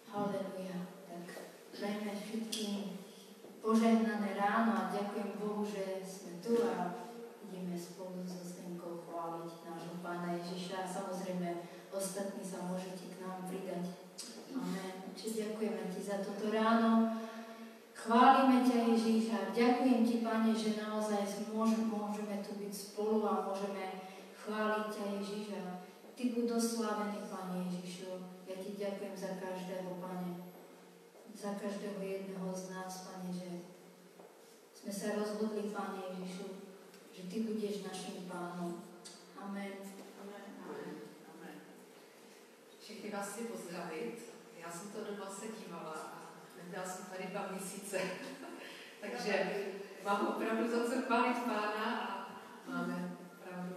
Halleluja. Tak prajme všetkým požehnané ráno a ďakujem Bohu, že sme tu a ideme spolu so Zdenkou chváliť nášho Pána Ježiša. A samozrejme, ostatní sa môžete k nám pridať. Amen. Čiže ďakujeme Ti za toto ráno. Chválime ťa, Ježiš, a ďakujem Ti, Pane, že naozaj môžeme tu byť spolu a môžeme chváliť ťa, Ježiš. A Ty buď doslávený, Pane Ježišu. Ja Ti ďakujem za každého, Pane. Za každého jedného z nás, Pane, že sme sa rozhodli, Pane Ježišu, že Ty budeš našim Pánom. Amen. Amen. Amen. Amen. Všechny vás chci pozdravit. Já jsem to doma se dívala a nebyla jsem tady 2 měsíce. Takže mám opravdu za co chválit Pána a máme opravdu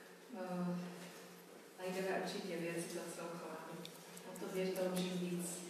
najdeme určitě věci za co chválit. O to věř toužím víc.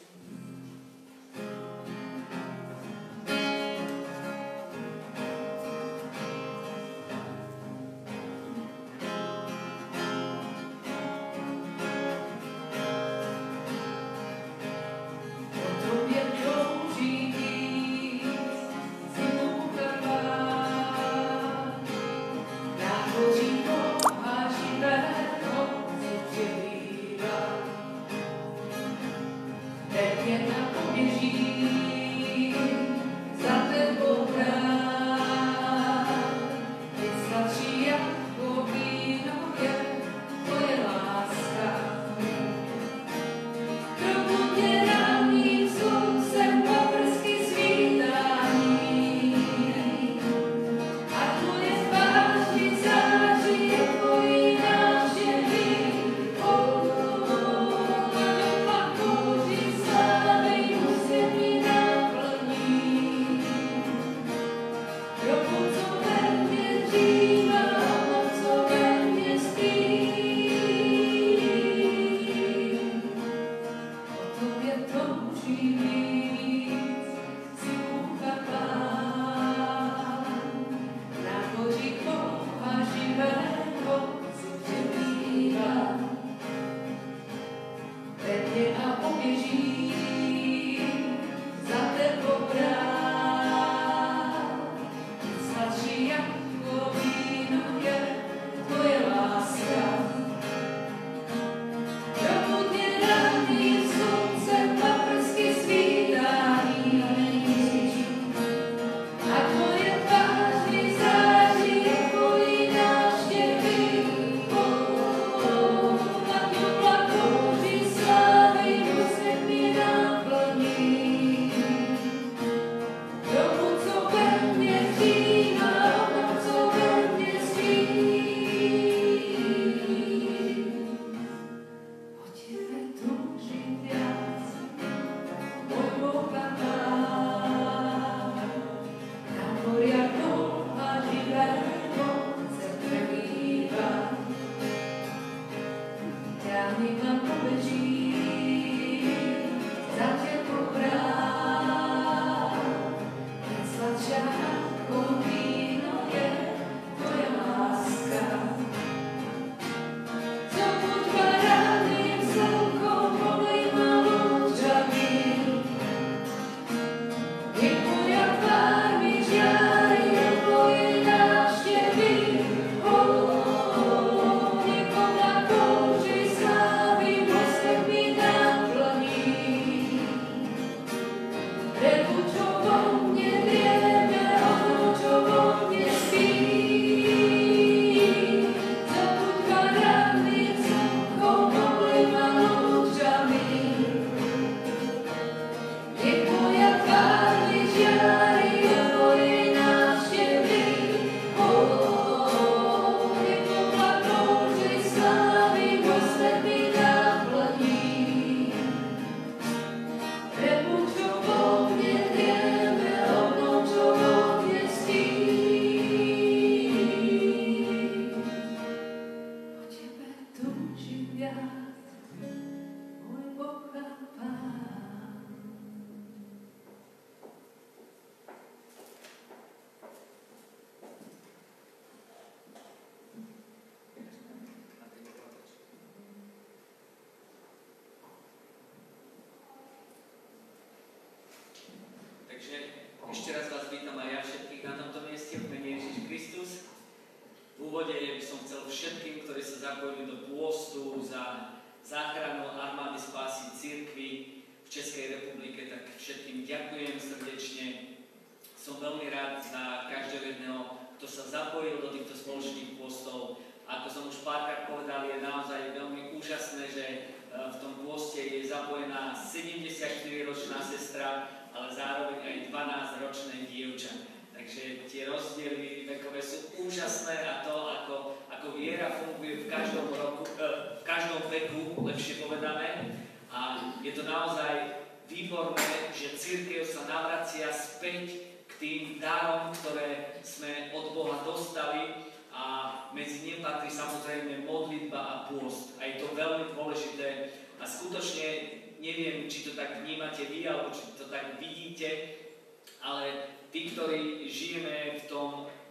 zapojili do pôstu za záchranu armády spásy cirkvi v Českej republike, tak všetkým ďakujem srdečne. Som veľmi rád za každého jedného, kto sa zapojil do týchto spoločných pôstov. Ako som už párkrát povedal, je naozaj veľmi úžasné, že v tom pôste je zapojená 74-ročná sestra, ale zároveň aj 12-ročné dievča. Takže tie rozdiely vekové sú úžasné a to, ako viera funguje v každom veku, lepšie povedané. A je to naozaj výborné, že cirkev sa navracia späť k tým darom, ktoré sme od Boha dostali, a medzi nim patrí samozrejme modlitba a pôst. A je to veľmi dôležité a skutočne neviem, či to tak vnímate vy, alebo či to tak vidíte, ale tí, ktorí žijeme v tom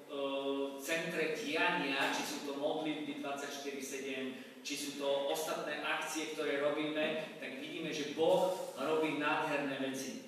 centre diania, či sú to modlitby 24/7, či sú to ostatné akcie, ktoré robíme, tak vidíme, že Boh robí nádherné veci.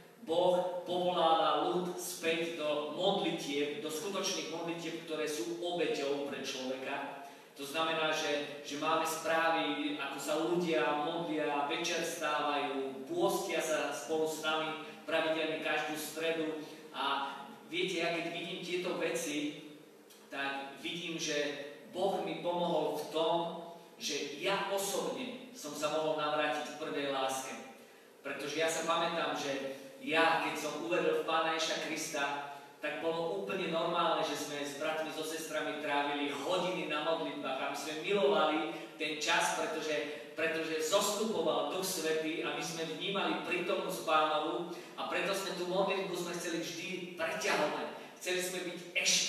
Boh povoláva ľud späť do modlitieb, do skutočných modlitieb, ktoré sú obeťou pre človeka. To znamená, že máme správy, ako sa ľudia modlia, večer stávajú, pôstia sa spolu s nami pravidelne každú stredu. A viete, ja keď vidím tieto veci, tak vidím, že Boh mi pomohol v tom, že ja osobne som sa mohol navrátiť v prvej láske. Pretože ja sa pamätám, že ja, keď som uveril v Pána Ježiša Krista, tak bolo úplne normálne, že sme s bratmi, so sestrami trávili hodiny na modlitbách, aby sme milovali ten čas, pretože zostupoval Duch Svätý a my sme vnímali prítomnosť Pánovu a preto sme tú modlitbu chceli vždy preťahovať. Chceli sme byť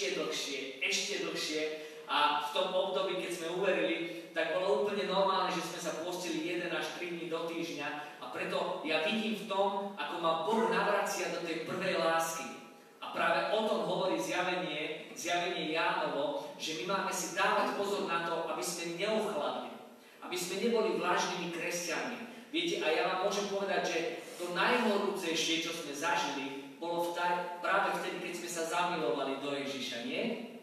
ešte dlhšie a v tom období, keď sme uverili, tak bolo úplne normálne, že sme sa postili 1 až 3 dní do týždňa. A preto ja vidím v tom, ako ma Boh navracia do tej prvej lásky. A práve o tom hovorí zjavenie Jánovo, že my máme si dávať pozor na to, aby sme neochladli. Aby sme neboli vlažnými kresťanmi. Viete, a ja vám môžem povedať, že to najhorúcejšie, čo sme zažili, bolo práve vtedy, keď sme sa zamilovali do Ježiša, nie?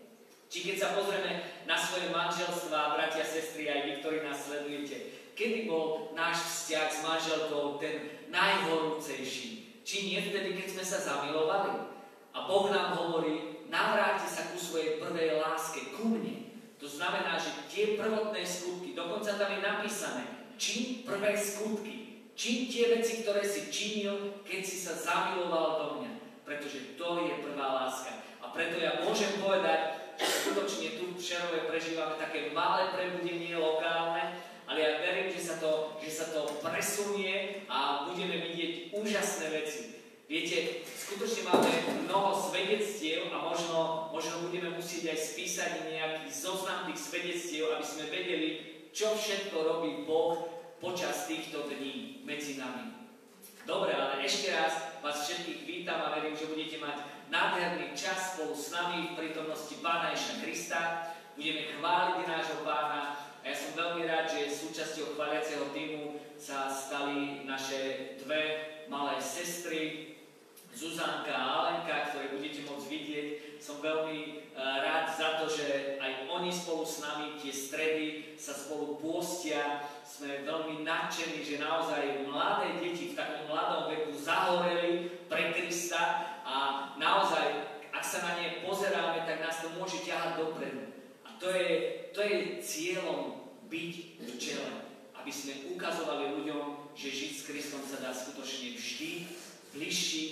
Či keď sa pozrieme na svoje manželstvá, bratia, sestry, aj vy, ktorí nás sledujete, kedy bol náš vzťah s manželkou ten najhorúcejší? Či nie vtedy, keď sme sa zamilovali? A Boh nám hovorí, navráťte sa ku svojej prvej láske, ku mne. To znamená, že tie prvotné skutky, dokonca tam je napísané, čin prvé skutky, čin tie veci, ktoré si činil, keď si sa zamiloval do mňa. Pretože to je prvá láska. A preto ja môžem povedať, že skutočne tu v Šerove prežívame také malé prebudenie lokálne, ale ja verím, že sa to presunie a budeme vidieť úžasné veci. Viete, skutočne máme mnoho svedectiev a možno budeme musieť aj spísať nejaký zoznam tých svedectiev, aby sme vedeli, čo všetko robí Boh počas týchto dní medzi nami. Dobre, ale ešte raz vás všetkých vítam a verím, že budete mať nádherný čas spolu s nami v prítomnosti Pána Ježiša Krista. Budeme chváliť nášho Pána. A ja som veľmi rád, že súčasťou chváliaceho týmu sa stali naše dve malé sestry, Zuzanka a Alenka, ktoré budete môcť vidieť. Som veľmi rád za to, že aj oni spolu s nami tie stredy sa spolu pôstia. Sme veľmi nadšení, že naozaj mladé deti v takom mladom veku zahoreli pre Krista a naozaj, ak sa na ne pozeráme, tak nás to môže ťahať dopredu. A to je cieľom byť v čele, aby sme ukazovali ľuďom, že žiť s Kristom sa dá skutočne vždy bližší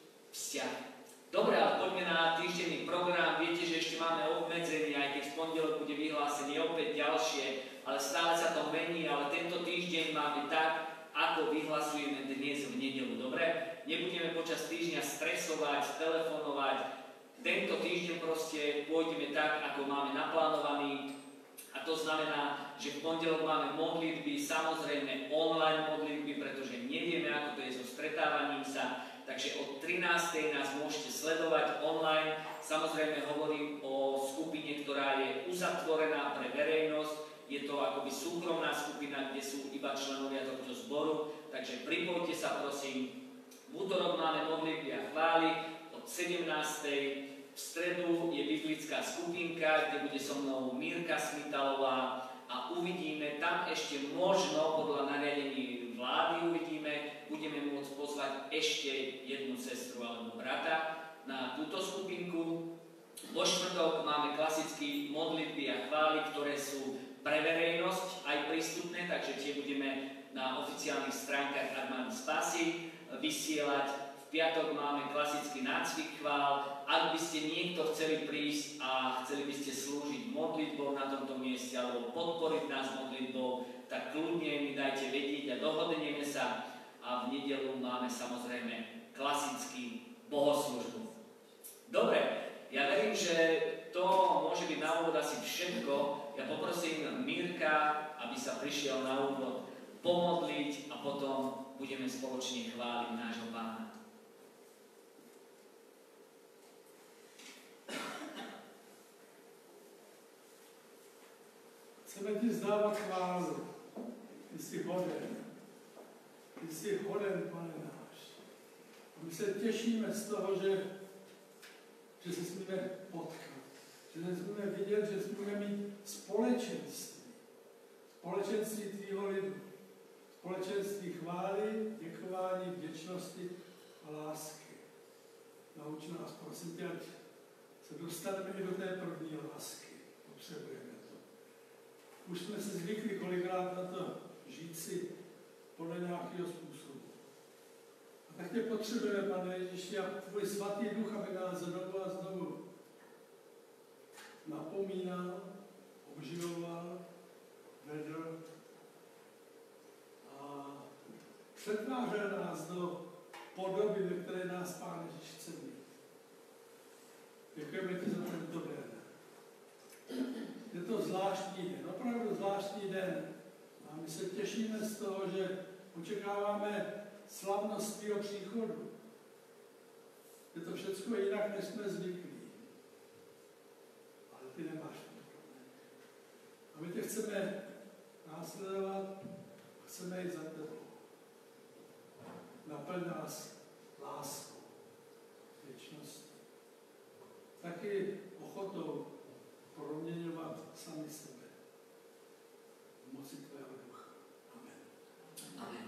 vzťah. Dobre, ale poďme na týždenný program. Viete, že ešte máme obmedzenie, aj keď v pondelok bude vyhlásenie opäť ďalšie, ale stále sa to mení, ale tento týždeň máme tak, ako vyhlasujeme dnes v nedeľu. Dobre? Nebudeme počas týždňa stresovať, telefonovať. Tento týždeň proste pôjdeme tak, ako máme naplánovaný. A to znamená, že v pondelok máme modlitby, samozrejme online modlitby, pretože nevieme, ako to je so stretávaním sa. Takže od 13. nás môžete sledovať online. Samozrejme hovorím o skupine, ktorá je uzatvorená pre verejnosť. Je to akoby súkromná skupina, kde sú iba členovia tohto zboru. Takže pripojte sa prosím. V útorok máme modlitby a chvály od 17. V stredu je biblická skupinka, kde bude so mnou Mírka Smitalová. a uvidíme, tam ešte možno podľa nariadení vlády uvidíme, budeme môcť pozvať ešte jednu sestru alebo brata na túto skupinku. Vo štvrtok máme klasické modlitby a chvály, ktoré sú pre verejnosť aj prístupné, takže tie budeme na oficiálnych stránkach Armády Spásy vysielať. V piatok máme klasický nácvik chvál. Ak by ste niekto chceli prísť a chceli by ste slúžiť modlitbou na tomto mieste alebo podporiť nás modlitbou, tak kľudne mi dajte vedieť a dohodneme sa. A v nedeľu máme samozrejme klasický bohoslúžbu. Dobre, ja verím, že to môže byť na úvod asi všetko. Ja poprosím Mirka, aby sa prišiel na úvod pomodliť a potom budeme spoločne chváliť nášho Pána. Chceme ti vzdávat chválu. Ty jsi hoden. Ty jsi hoden, Pane náš. A my se těšíme z toho, že se smíme potkat. Že se smíme vidět, že smíme mít společenství. Společenství tvýho lidu. Společenství chvály, děkování, vděčnosti a lásky. Nauč nás, prosím tě, ať se dostaneme i do té první lásky. Potřebujeme to. Už jsme si zvykli kolikrát na to žít si podle nějakého způsobu. A tak tě potřebujeme, Pane Ježíši, a tvůj svatý duch, aby nás znovu a znovu napomínal, obživoval, vedl a přetvářel nás do podoby, ve které nás Pán Ježíš chce mít. Děkujeme ti za tento den. Je to zvláštní den, opravdu zvláštní den. A my se těšíme z toho, že očekáváme slavnost tvýho příchodu. Je to všechno jinak, než jsme zvyklí. Ale ty nemáš problém. A my tě chceme následovat a chceme jít za tebou. Naplň nás láskou, věčností. Taky ochotou proměňovat sami sebe. V moci tvého ducha. Amen. Amen.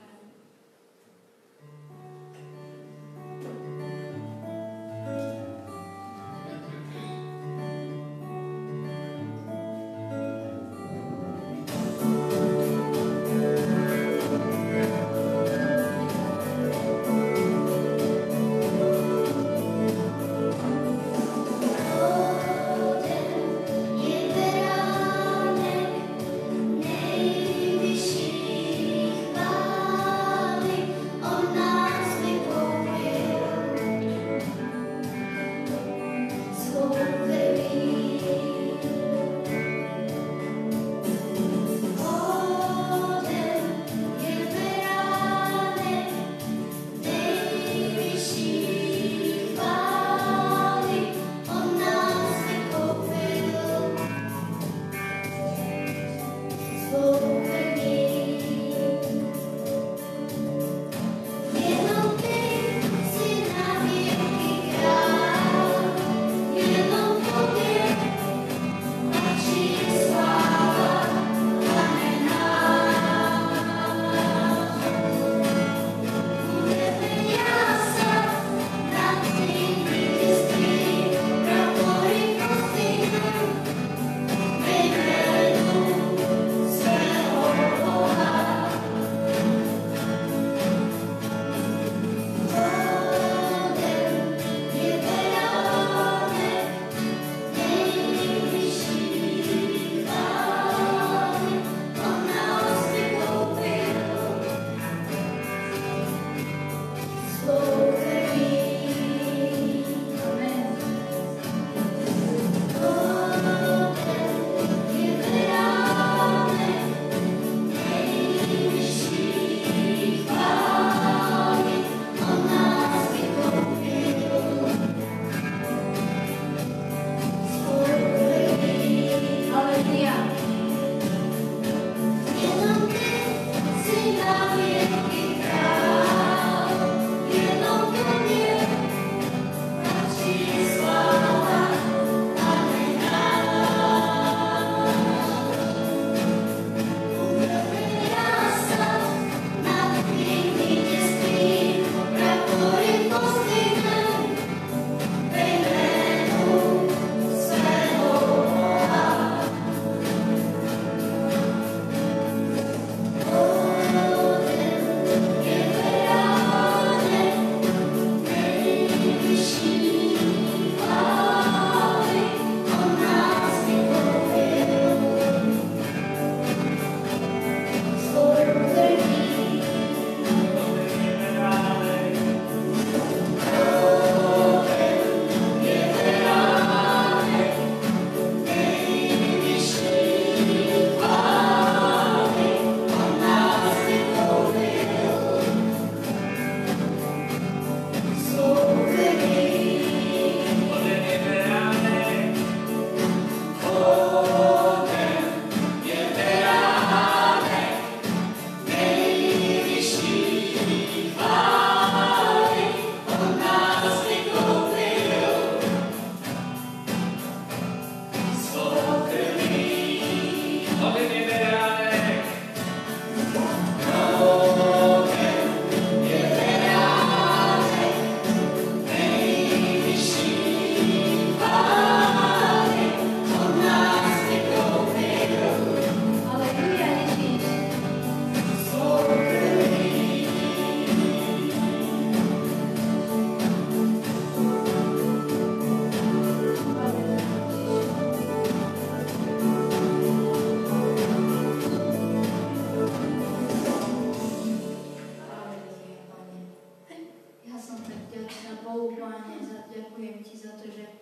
Páne, ďakujem Ti za to, že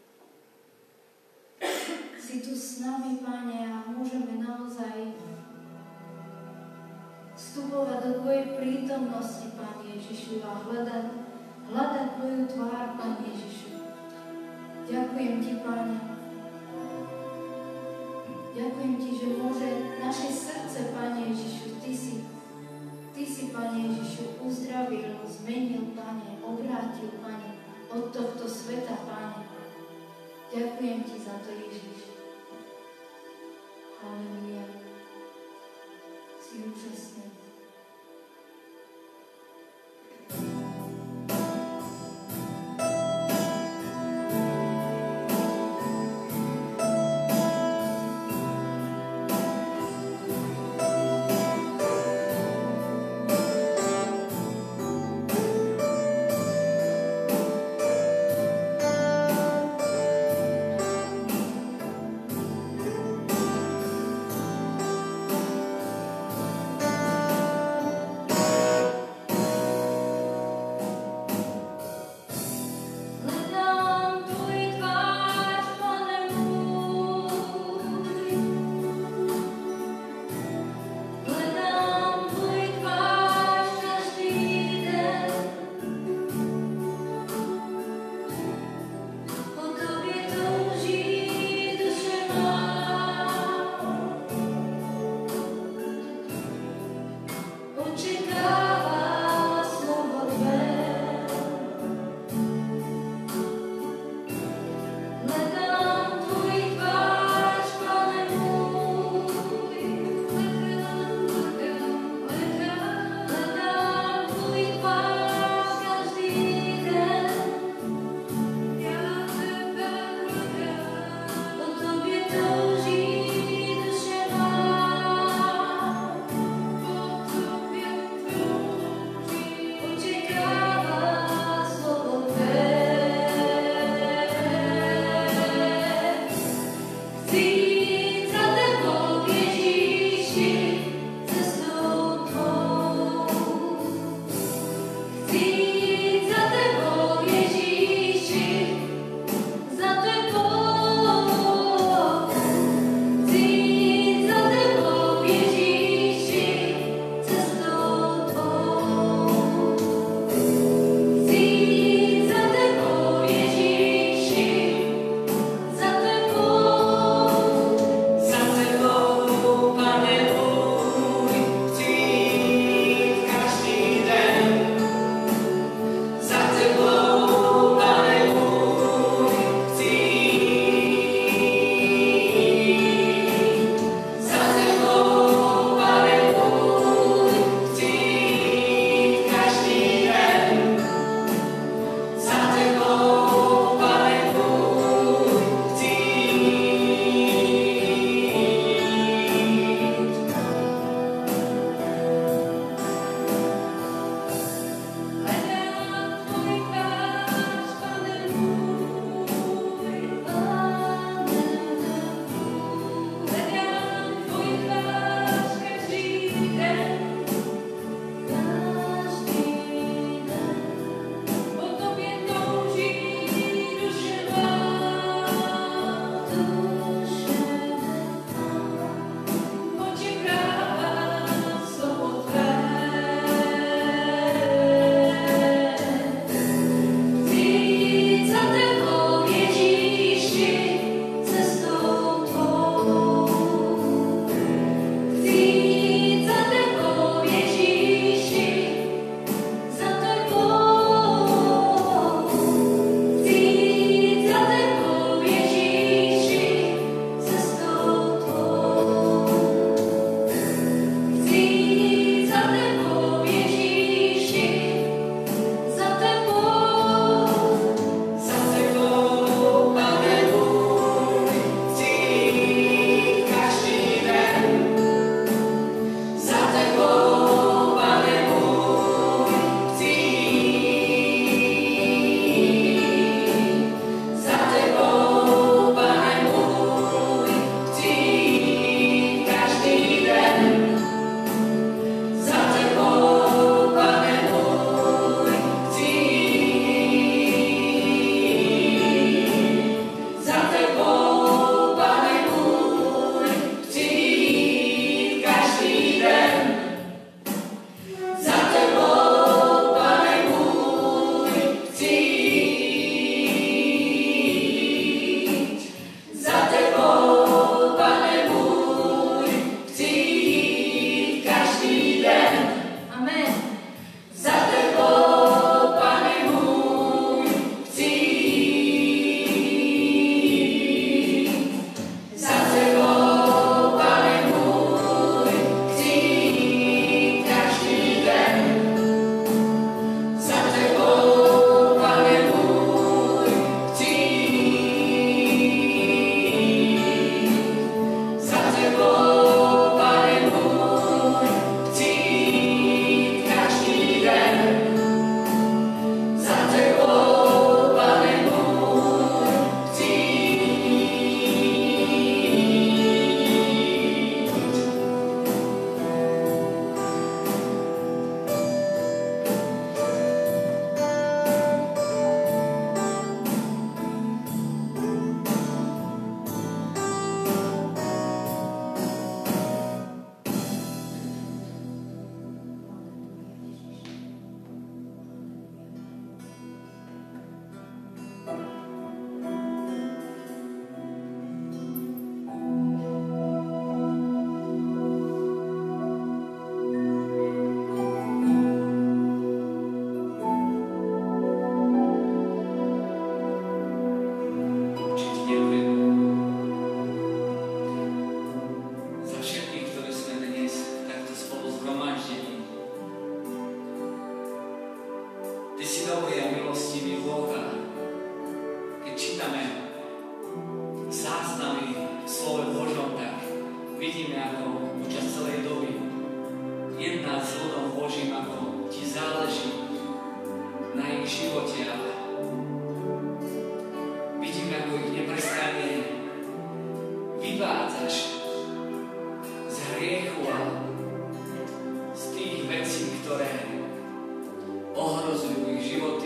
si tu s nami, Páne, a môžeme naozaj vstupovať do Tvojej prítomnosti, Pane Ježišu, a hľadať Tvoju tvár, Pane Ježišu. Ďakujem Ti, Páne. Ďakujem Ti, že môže naše srdce, Pane Ježišu, Ty si, Pane Ježišu, uzdravil, zmenil, Pane, obrátil, Pane, od tohto sveta, Pane. Ďakujem Ti za to, Ježiš. Halleluja. Si úžasný.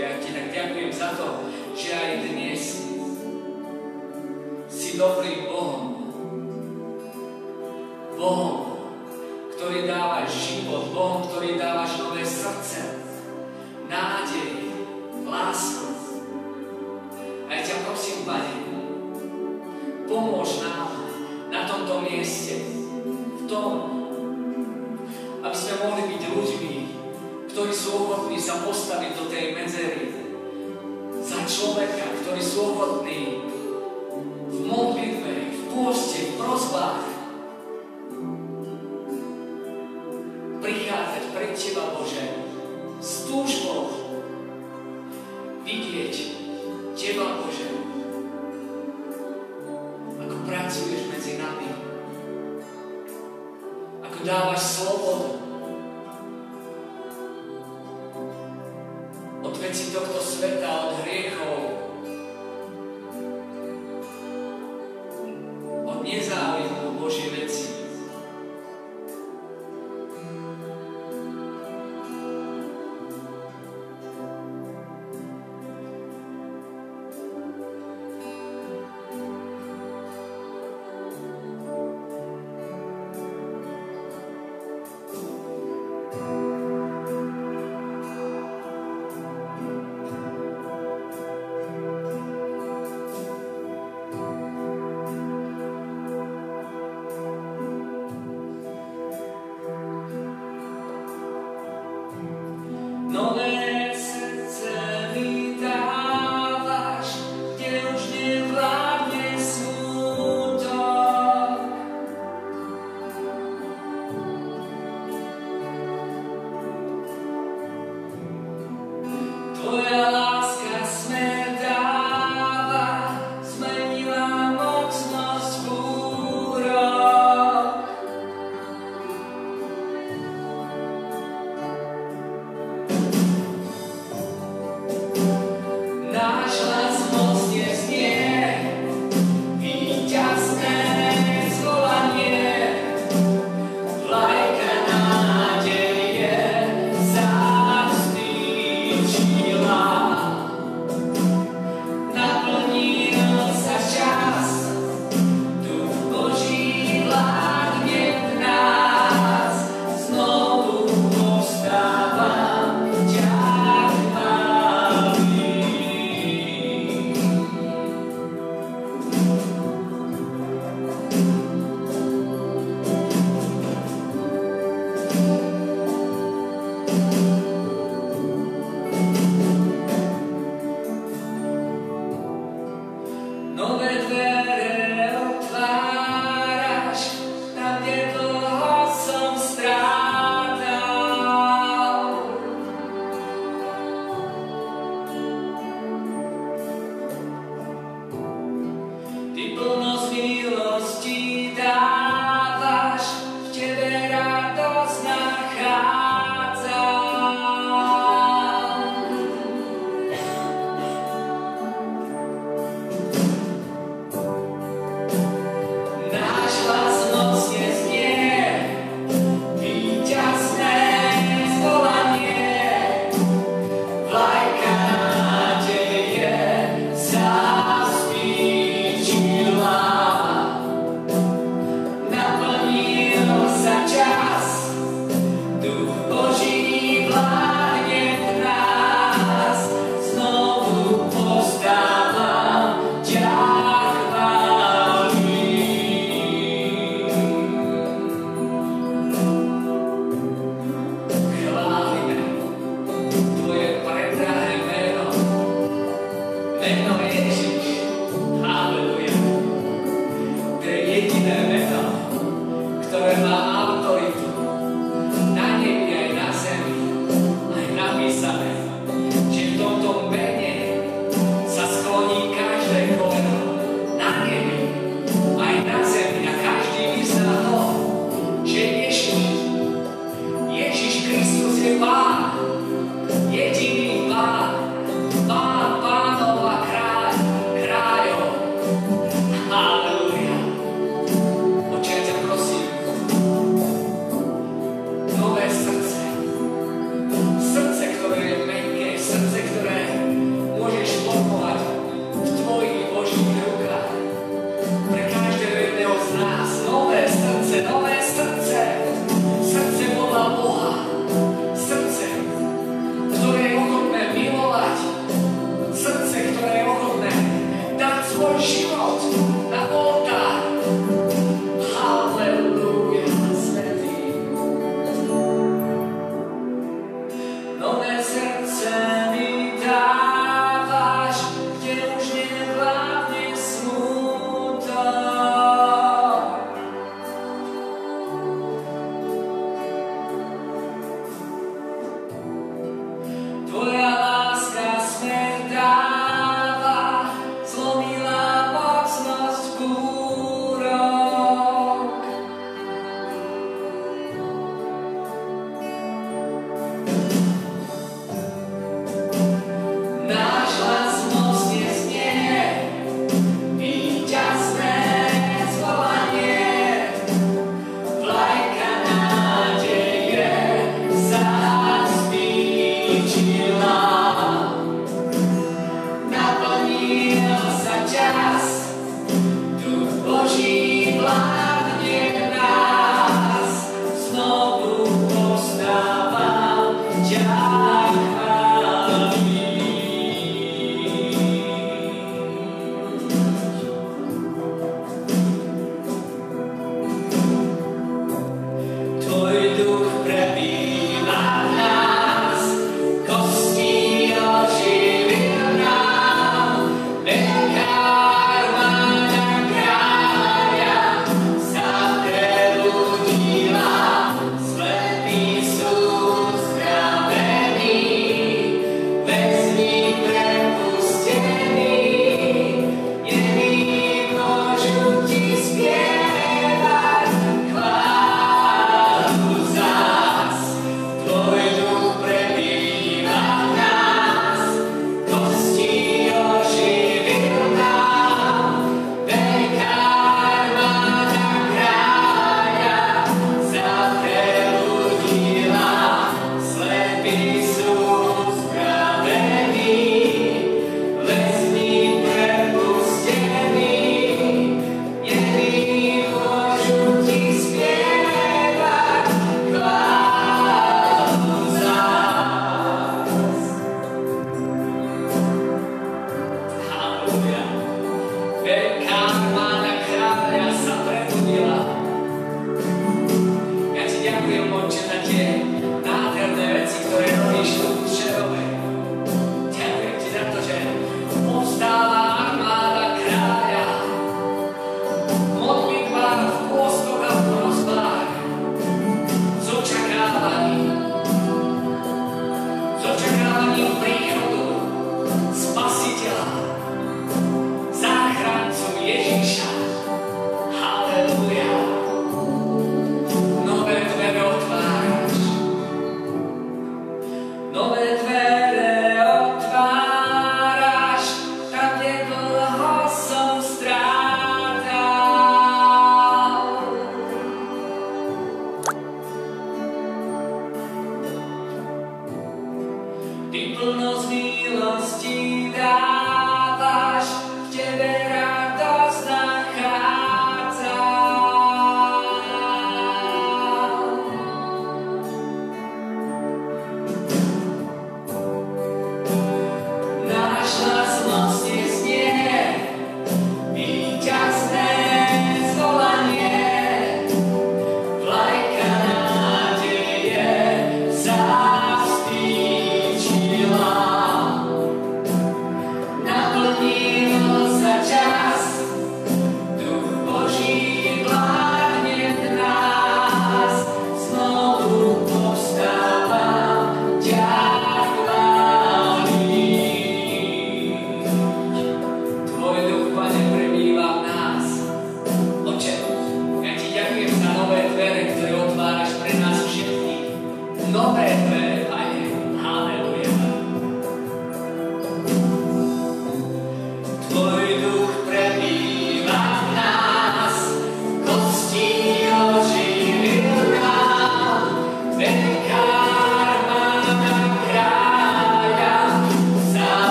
Ja ti tak ďakujem za to, že aj dnes si dobrým Bohom. Bohom, ktorý dávaš život, Bohom, ktorý dávaš nové srdce, nádej, lásku. A ja ťa prosím, Pane, pomôž nám na tomto mieste, v tom, aby sme mohli byť ľuďmi, ktorí sú ochotní sa postaviť do tej medzery za človeka, ktorí sú ochotní v modlitbe, v pôste, v prosbách prichádzať pred Teba, Bože, s túžbou vidieť Teba, Bože, ako pracuješ medzi nami, ako dávaš slobodu od veci tohto sveta, od hriechov, od nezáujmu Božie veci. Nové srdce mi dávaš, kde už nevládne smútok. Tvoja láska smer dáva, zmenila mocnosť v úrok. Náš hlas mocne znie, víťazné zvolanie, vlajka nádeje zavzdyčila.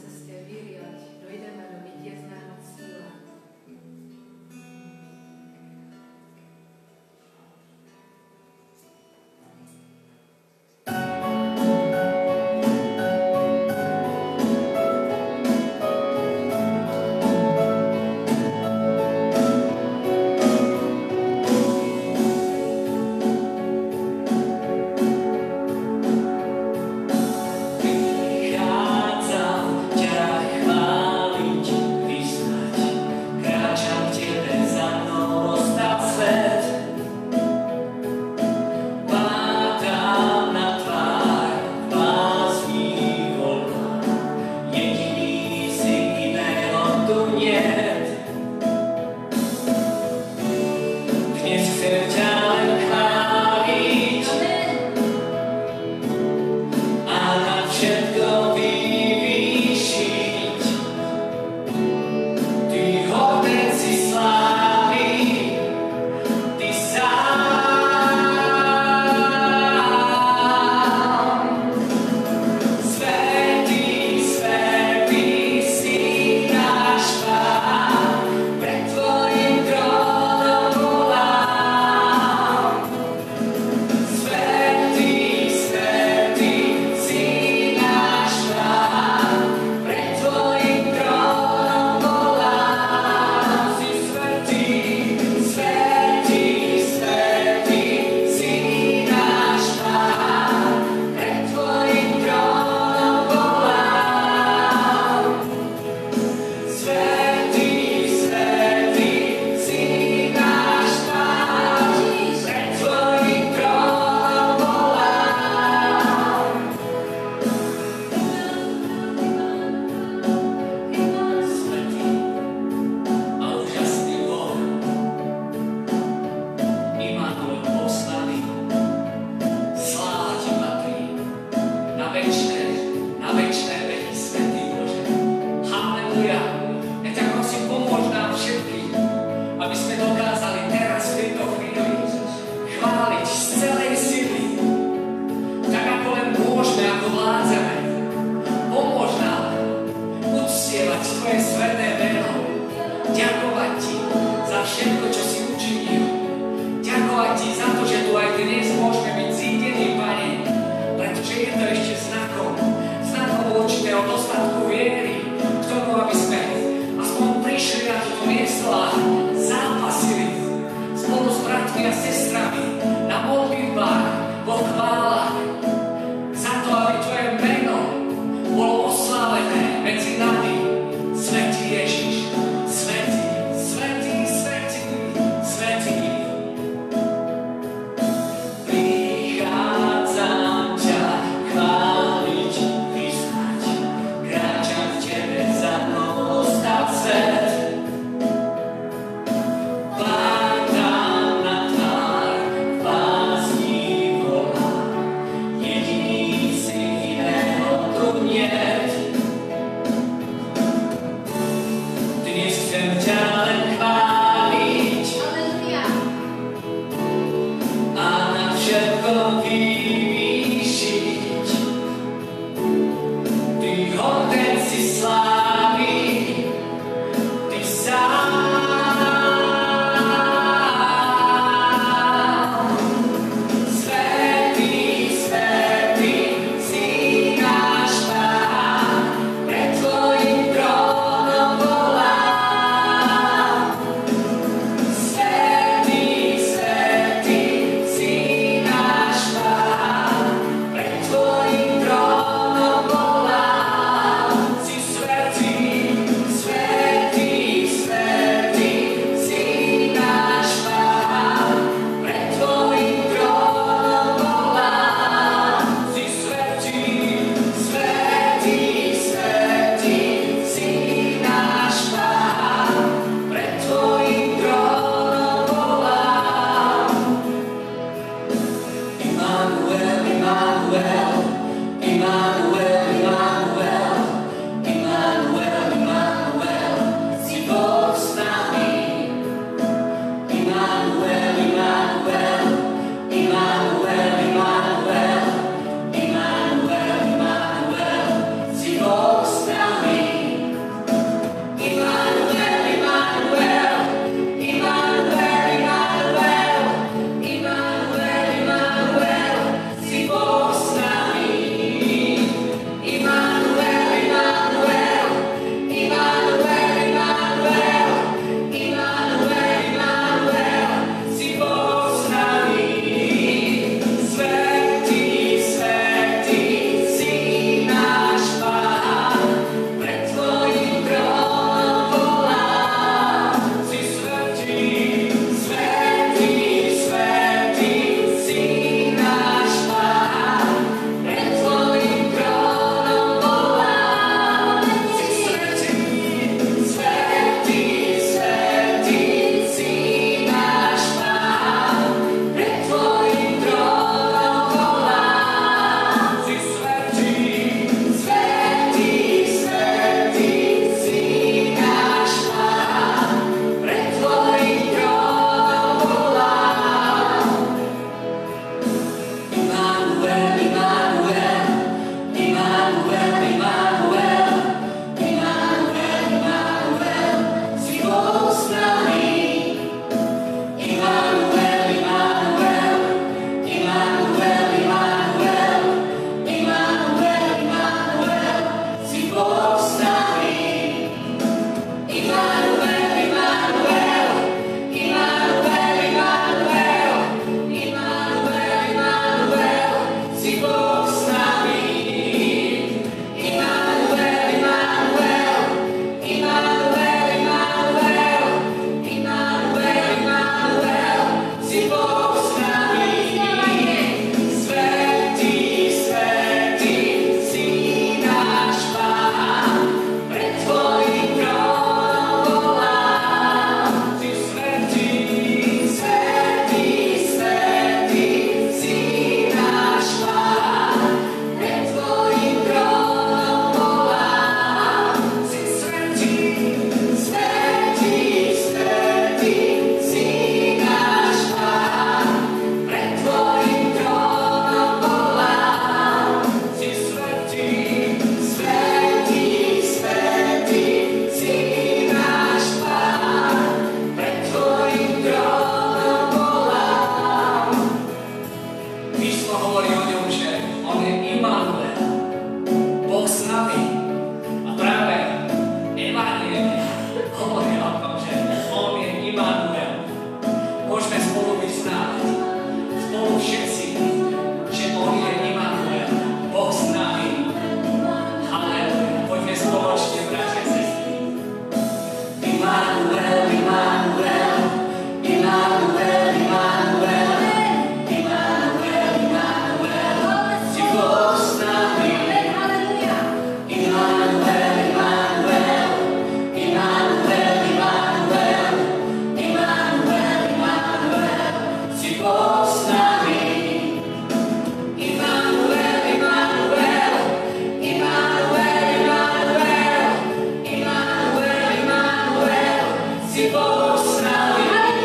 ceste víry, ať dojdeme do vítězného cíle. Svetý, Písmo hovorí o ňom, že on je Immanuel, Boh s nami. A práve Evanjelie hovorí o tom, že on je Immanuel. Môžeme spolu vyznávať, spolu všetci, že on je Immanuel, Boh s nami. Halleluja. Poďme spoločne, bratia a sestry. Immanuel, Immanuel, Immanuel, Immanuel, Immanuel, Immanuel, si Boh s nami. Immanuel, Immanuel, Immanuel, Immanuel, Immanuel, Immanuel, si Boh s nami. Immanuel, Immanuel, Immanuel, Immanuel, Immanuel, Immanuel, si Boh s nami.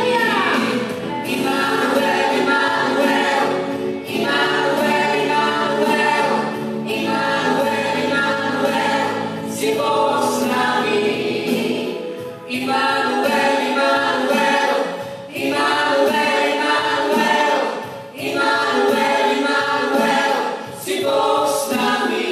Immanuel, Immanuel, Immanuel, Immanuel, Immanuel, Immanuel, si Boh s nami. Immanuel, Immanuel, Immanuel, Immanuel, Immanuel, Immanuel, si Boh s nami.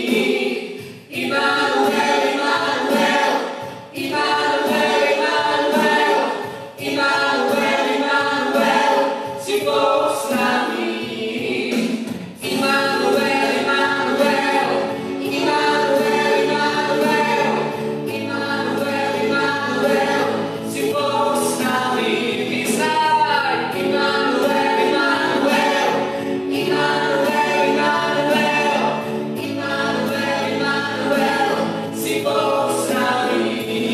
Immanuel, Immanuel, Immanuel, Immanuel, Immanuel, Immanuel, si Boh s nami. Immanuel, Immanuel, Immanuel, Immanuel, Immanuel, Immanuel, si Boh s nami. Vyznávaj. Immanuel, Immanuel, Immanuel, Immanuel, Immanuel, Immanuel, si Boh s nami.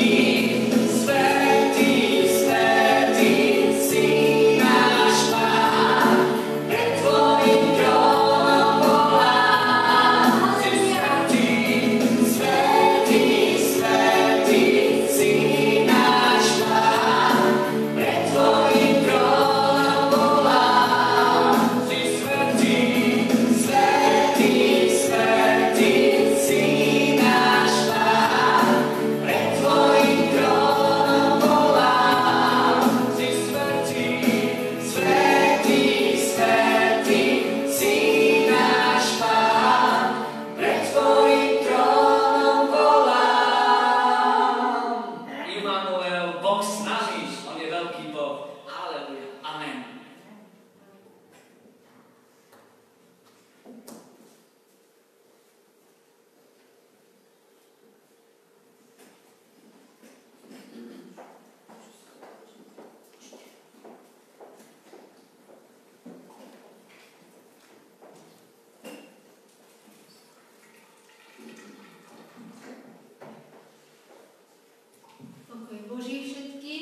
Svätý, svätý, si náš Pán, pred tvojim trónom volám. Si svätý, svätý, svätý, si náš Pán, pred tvojim trónom volám. Si svätý, svätý, svätý, si náš Pán, pred tvojim trónom volám. Si svätý, svätý, svätý, si náš Pán, pred tvojim trónom volám. Immanuel, Boh s nami, on je veľký Boh. Halleluja. Amen. Pokoj Boží všetkým.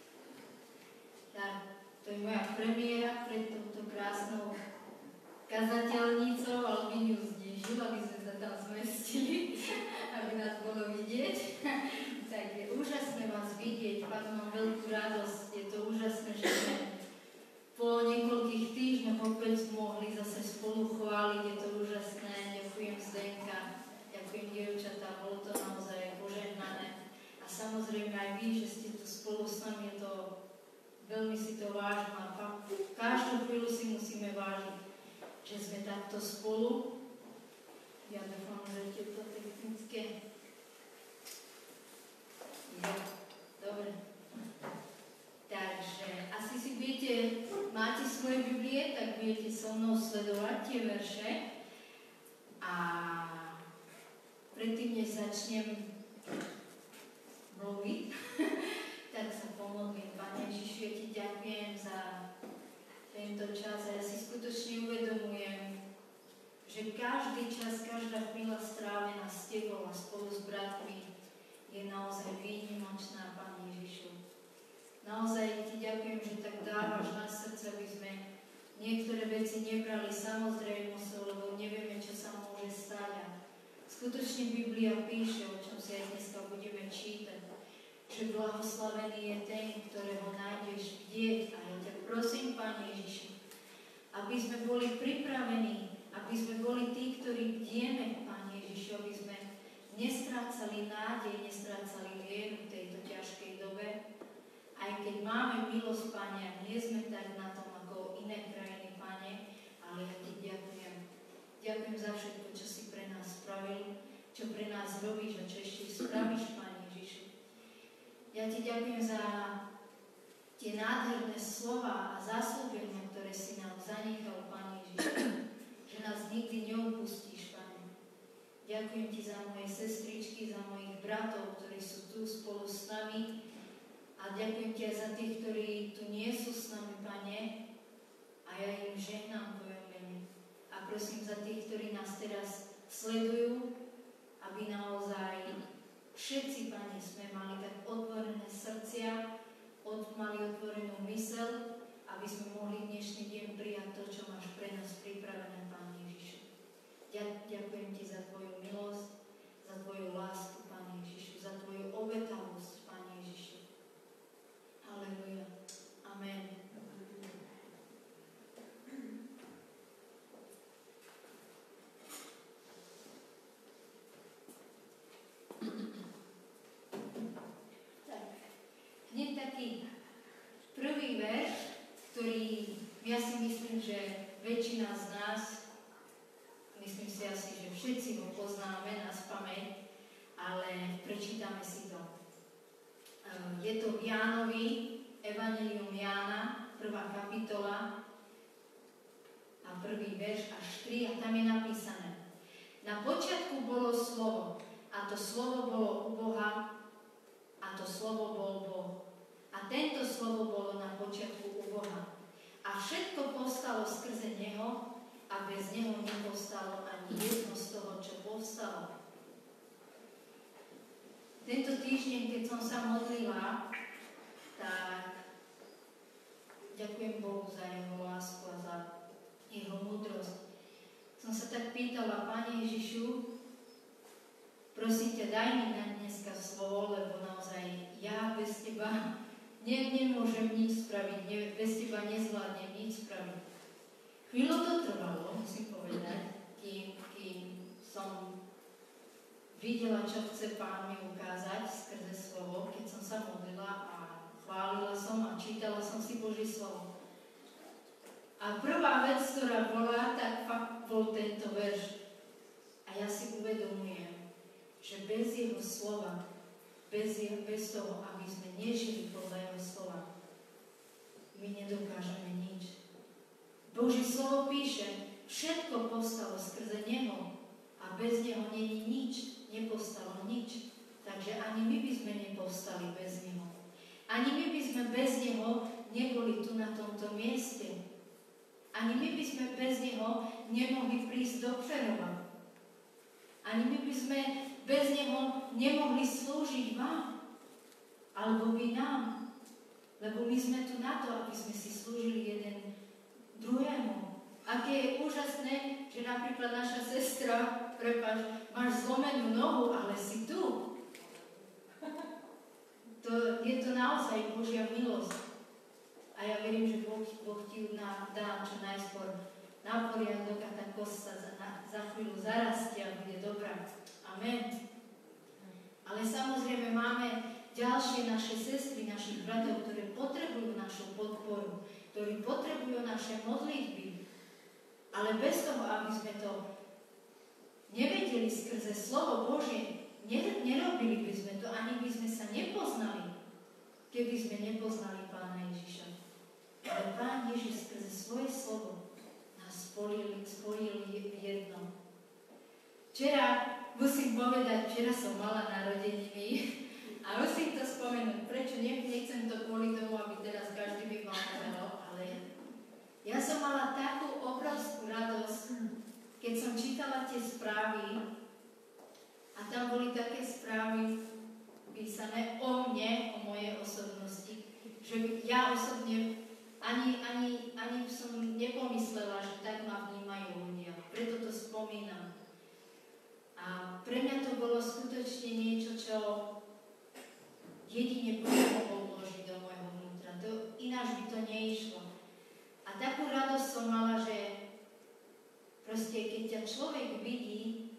Tak, to je moja premiéra pred touto krásnou kazateľnicou, ale by ju znižil, aby sme sa tam zmestili, aby nás bolo vidieť. Tak je úžasné vás vidieť, fakt mám veľkú radosť. Je to úžasné, že sme po niekoľkých týždňoch opäť mohli zase spolu chváliť. Je to úžasné. Ďakujem Zdenka, ďakujem dievčatá, bolo to naozaj požehnané. A samozrejme aj vy, že ste tu spolu s nami, je to veľmi si to vážim a každú chvíľu si musíme vážiť, že sme takto spolu. Ja dúfam, že tieto technické. Ja, dobre. Takže asi si viete, máte svoje Biblie, tak viete so mnou sledovať tie verše. A predtým, než začnem mluviť, tak sa pomodlím. Pane Ježišu, ja ti ďakujem za tento čas a ja si skutočne uvedomujem, že každý čas, každá chvíľa strávená s tebou a spolu s bratmi je naozaj výnimočná, Pane Ježišu. Naozaj ti ďakujem, že tak dávaš na srdce, aby sme niektoré veci nebrali samozrejmosťou, lebo nevieme, čo sa môže stať. A skutočne Biblia píše, o čom si aj dneska budeme čítať, že blahoslavený je ten, ktorého nájdeš kde. A ja ťa prosím, Pane Ježišu, aby sme boli pripravení, aby sme boli tí, ktorí bdieme, Pane Ježišu, aby sme nestrácali nádej, nestrácali vieru v tejto ťažkej dobe. Aj keď máme milosť, Pane, a nie sme tak na tom ako iné krajiny, Pane, ale ja čo pre nás robíš a čo ešte spravíš, Pane Ježišu. Ja Ti ďakujem za tie nádherné slova a zasľúbenia, ktoré si nám zanechal, Pane Ježišu, že nás nikdy neopustíš, Pane. Ďakujem Ti za moje sestričky, za mojich bratov, ktorí sú tu spolu s nami, a ďakujem Ti aj za tých, ktorí tu nie sú s nami, Pane, a ja im žehnám v Tvojom mene. A prosím za tých, ktorí nás teraz sledujú, aby naozaj všetci, Pane, sme mali tak otvorené srdcia, mali otvorenú myseľ, aby sme mohli dnešný deň prijať to, čo máš pre nás pripravené, Pane Ježišu. Ďakujem Ti za Tvoju milosť, za Tvoju lásku, Pane Ježišu, za Tvoju obetavosť, Pane Ježišu. Halleluja. Amen. Hneď taký prvý verš, ktorý ja si myslím, že väčšina z nás, myslím si asi, že všetci ho poznáme na spamäť, ale prečítame si to. Je to v Jánovi, Evangelium Jána, 1. kapitola a 1. verš až 3, a tam je napísané: Na počiatku bolo slovo, a to slovo bolo u Boha, a to slovo bol Boh. A tento slovo bolo na počiatku u Boha. A všetko povstalo skrze Neho, a bez Neho nepovstalo ani jedno z toho, čo povstalo. Tento týždeň, keď som sa modlila, tak ďakujem Bohu za Jeho lásku a za Jeho múdrosť. Som sa tak pýtala: Pane Ježišu, prosím ťa, daj mi na dneska slovo, lebo naozaj ja bez Teba nemôžem nič spraviť, bez Teba nezvládnem nič spraviť. Chvíľu to trvalo, musím povedať, kým som videla, čo chce Pán mi ukázať skrze slovo, keď som sa modlila a chválila som a čítala som si Božie slovo. A prvá vec, ktorá bola, tak fakt bol tento verš. A ja si uvedomujem, že bez Jeho slova, bez toho, aby sme nežili podľa Jeho slova, my nedokážeme nič. Božie slovo píše, všetko povstalo skrze Neho a bez Neho není nič, nepovstalo nič. Takže ani my by sme nepovstali bez Neho. Ani my by sme bez Neho neboli tu na tomto mieste. Ani my by sme bez Neho nemohli prísť do Přerova. Ani my by sme bez Neho nemohli slúžiť vám, alebo vy nám. Lebo my sme tu na to, aby sme si slúžili jeden druhému. Aké je úžasné, že napríklad naša sestra, máš zlomenú nohu, ale si tu. Je to naozaj Božia milosť. A ja verím, že Boh ti ju dá čo najskôr na poriadok a tá kost sa za chvíľu zarastie a bude dobrá. Amen. Ale samozrejme máme ďalšie naše sestry, našich bratov, ktoré potrebujú našu podporu, ktorí potrebujú naše modlitby. Ale bez toho, aby sme to nevedeli skrze slovo Božie, nerobili by sme to, ani by sme sa nepoznali, keby sme nepoznali Pána Ježiša. Ale Pán Ježiš skrze svoje slovo nás spojil jedno. Včera, musím povedať, som mala narodeniny a musím to spomenúť. Prečo? Nechcem to kvôli tomu, aby teraz každý by mal meno, ale ja som mala takú obrovskú radosť, keď som čítala tie správy a tam boli také správy písané o mne, o mojej osobnosti, že ja osobne ani som nepomyslela, že tak ma vnímajú ľudia. Preto to spomínam. A pre mňa to bolo skutočne niečo, čo jedine Boh mohol vložiť do môjho vnútra. Ináč by to neišlo. A takú radosť som mala, že proste keď ťa človek vidí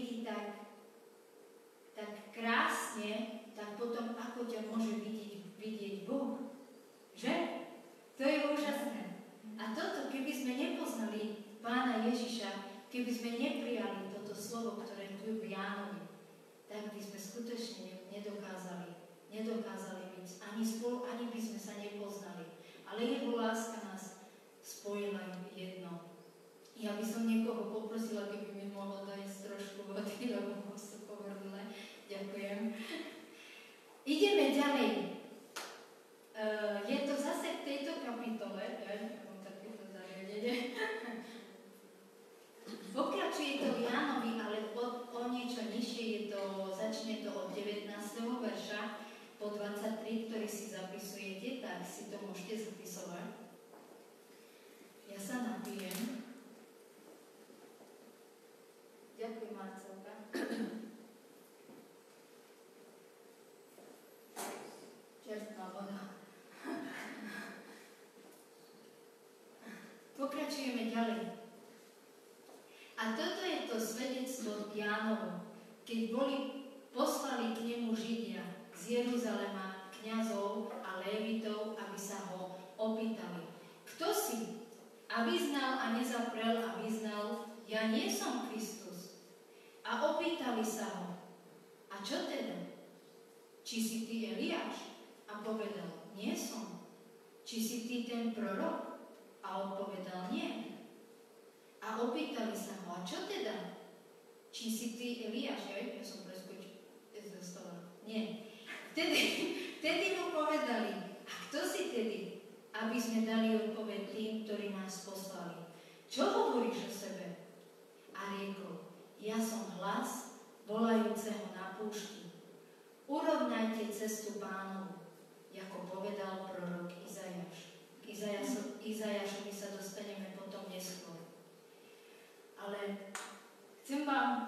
tak krásne, tak potom ako ťa môže vidieť Boh. Že? To je úžasné. A toto, keby sme nepoznali Pána Ježiša, keby sme neprijali toto slovo, ktoré tu je v Jánovi, tak by sme skutočne nedokázali byť ani spolu, ani by sme sa nepoznali. Ale jeho láska nás spojila jedno. Ja by som niekoho poprosila, keby mi mohol dať trošku vody, lebo sú povrlé. Ďakujem. Ideme ďalej. Je to zase v tejto kapitole, mám takéto zariadenie. Pokračuje to v Jánovi, ale o niečo nižšie začne to od 19. verša po 23, ktorý si zapisujete, tak si to môžete zapisovať. Ja sa napijem. Ďakujem, Marcelka. Čerstvá voda. Pokračujeme ďalej. A toto je to svedectvo Jánovo, keď poslali k nemu Židia z Jeruzalema, kňazov a lévitov, aby sa ho opýtali. Kto si? A vyznal a nezaprel a vyznal, ja nie som Kristus. A opýtali sa ho, a čo teda? Či si ty Eliáš? A povedal, nie som. Či si ty ten prorok? A odpovedal, nie. A opýtali sa ho, a čo teda? Či si ty Eliáš? Ja som preskočil. Nie. Vtedy mu povedali, a kto si tedy? Aby sme dali odpoveď tým, ktorí nás poslali. Čo hovoríš o sebe? A riekol, ja som hlas volajúceho na púšti. Urovnajte cestu Pánovu, ako povedal prorok Izajáš. K Izajášovi sa dostaneme potom neskôr. Ale chcem vám,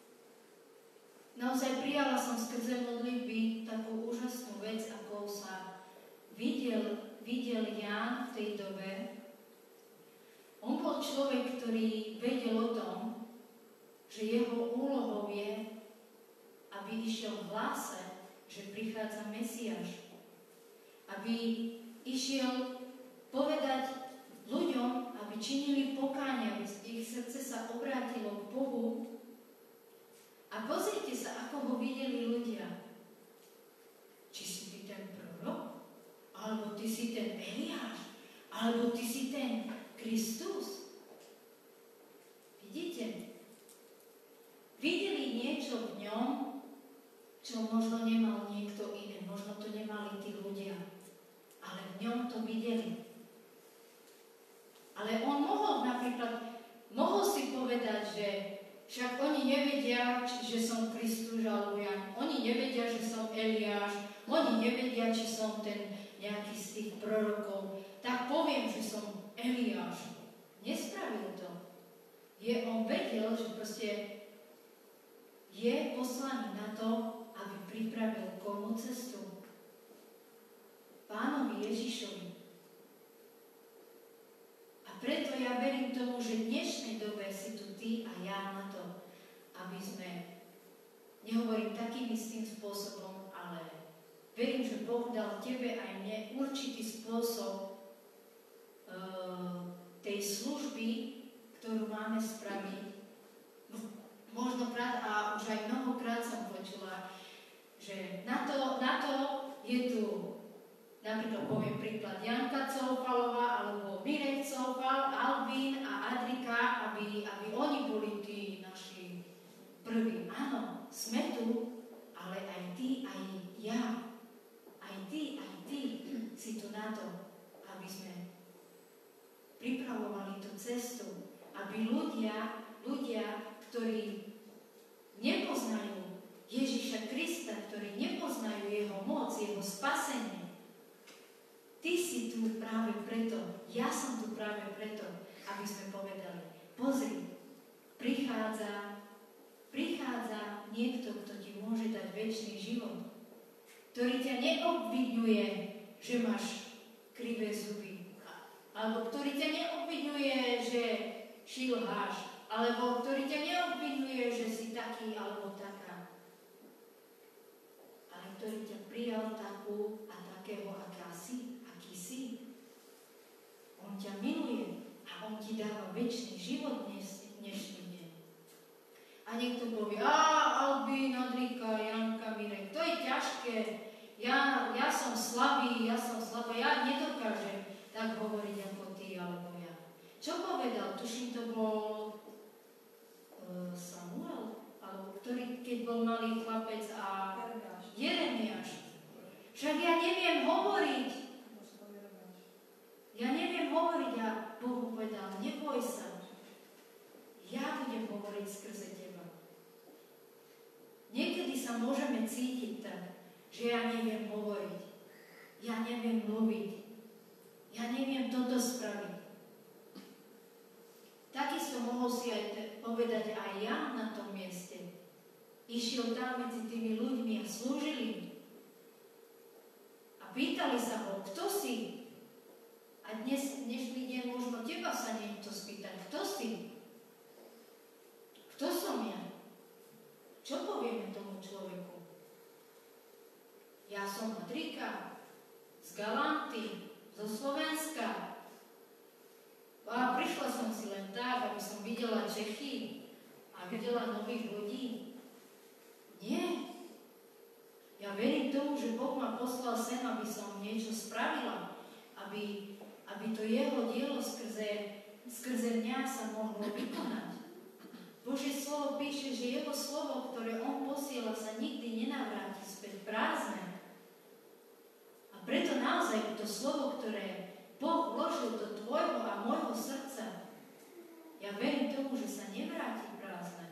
naozaj prijala som skrze modlitby takú úžasnú vec, ako sa videl Ján v tej dobe. On bol človek, ktorý vedel o tom, že jeho úlohou je, aby išiel v hláse, že prichádza Mesiáš. Aby išiel povedať ľuďom, aby činili pokánie, aby ich srdce sa obrátilo k Bohu. A pozrite sa, ako ho videli ľudia. Či si ty ten prorok? Alebo ty si ten Eliáš? Alebo ty si ten Kristus? Vidíte? Videli niečo v ňom, čo možno nemal niekto iný. Možno to nemali tí ľudia. Ale v ňom to videli. Ale on mohol si povedať, že však oni nevedia, že som Kristus alebo ja. Oni nevedia, že som Eliáš. Oni nevedia, či som ten nejaký z tých prorokov. Tak poviem, že som Eliáš. Nespravil to. On vedel, že proste je poslaný na to, aby pripravil komu cestu? Pánovi Ježišovi. A preto ja verím tomu, že v dnešnej dobe si tu ty a ja na to, aby sme, nehovorím takým istým spôsobom, ale verím, že Boh dal tebe aj mne určitý spôsob tej služby, ktorú máme spraviť. Možnokrát, a už aj mnohokrát som počula, že na to je tu, napríklad poviem príklad, Janka Coufalová, alebo Mirek Coufal, Albín a Adrika, aby oni boli tí naši prví. Áno, sme tu, ale aj ty, aj ja. Aj ty si tu na to, aby sme pripravovali tú cestu, aby ľudia, ktorí nepoznajú Ježiša Krista, ktorí nepoznajú jeho moc, jeho spasenie. Ty si tu práve preto, ja som tu práve preto, aby sme povedali, pozri, prichádza niekto, kto ti môže dať večný život, ktorý ťa neobviňuje, že máš krivé zuby, alebo ktorý ťa neobviňuje, že šilháš, alebo ktorý ťa neobviňuje, že si taký alebo taká, ale ktorý ťa prijal takú a takého, aký si. On ťa miluje a on ti dáva večný život dnešný deň. A niekto povie, Albín, Adrika, slabý, ja som slabá, ja nedokážem tak hovoriť ako ty alebo ja. Čo povedal? Tuším, to bol Samuel, alebo ktorý, keď bol malý chlapec a Jeremiáš. Však ja neviem hovoriť. Ja neviem hovoriť a Boh povedal, neboj sa. Ja budem hovoriť skrze teba. Niekedy sa môžeme cítiť tak, že ja neviem hovoriť. Ja neviem mluviť. Ja neviem toto spraviť. Takisto mohol si aj povedať aj Ján na tom mieste. Išiel tam medzi tými ľuďmi a slúžil im. A pýtali sa ho, kto si? A dnešný deň možno teba sa niekto spýtať, kto si? Kto som ja? Čo povieme tomu človeku? Ja som Matrika, z Galanty, zo Slovenska. A prišla som si len tak, aby som videla Čechy a videla nových ľudí. Nie. Ja verím tomu, že Boh ma poslal sem, aby som niečo spravila, aby to jeho dielo skrze mňa sa mohlo vykonať. Božie slovo píše, že jeho slovo, ktoré on posiela, sa nikdy nenavráti späť prázdne. A preto naozaj to slovo, ktoré Boh vložil do tvojho a môjho srdca, ja verím tomu, že sa nevráti prázdne.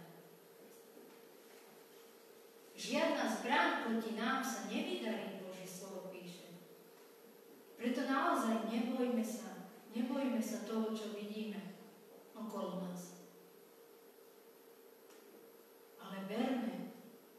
Žiadna zbraň proti nám sa nevydarí, Božie slovo píše. Preto naozaj nebojme sa toho, čo vidíme okolo nás. Ale verme,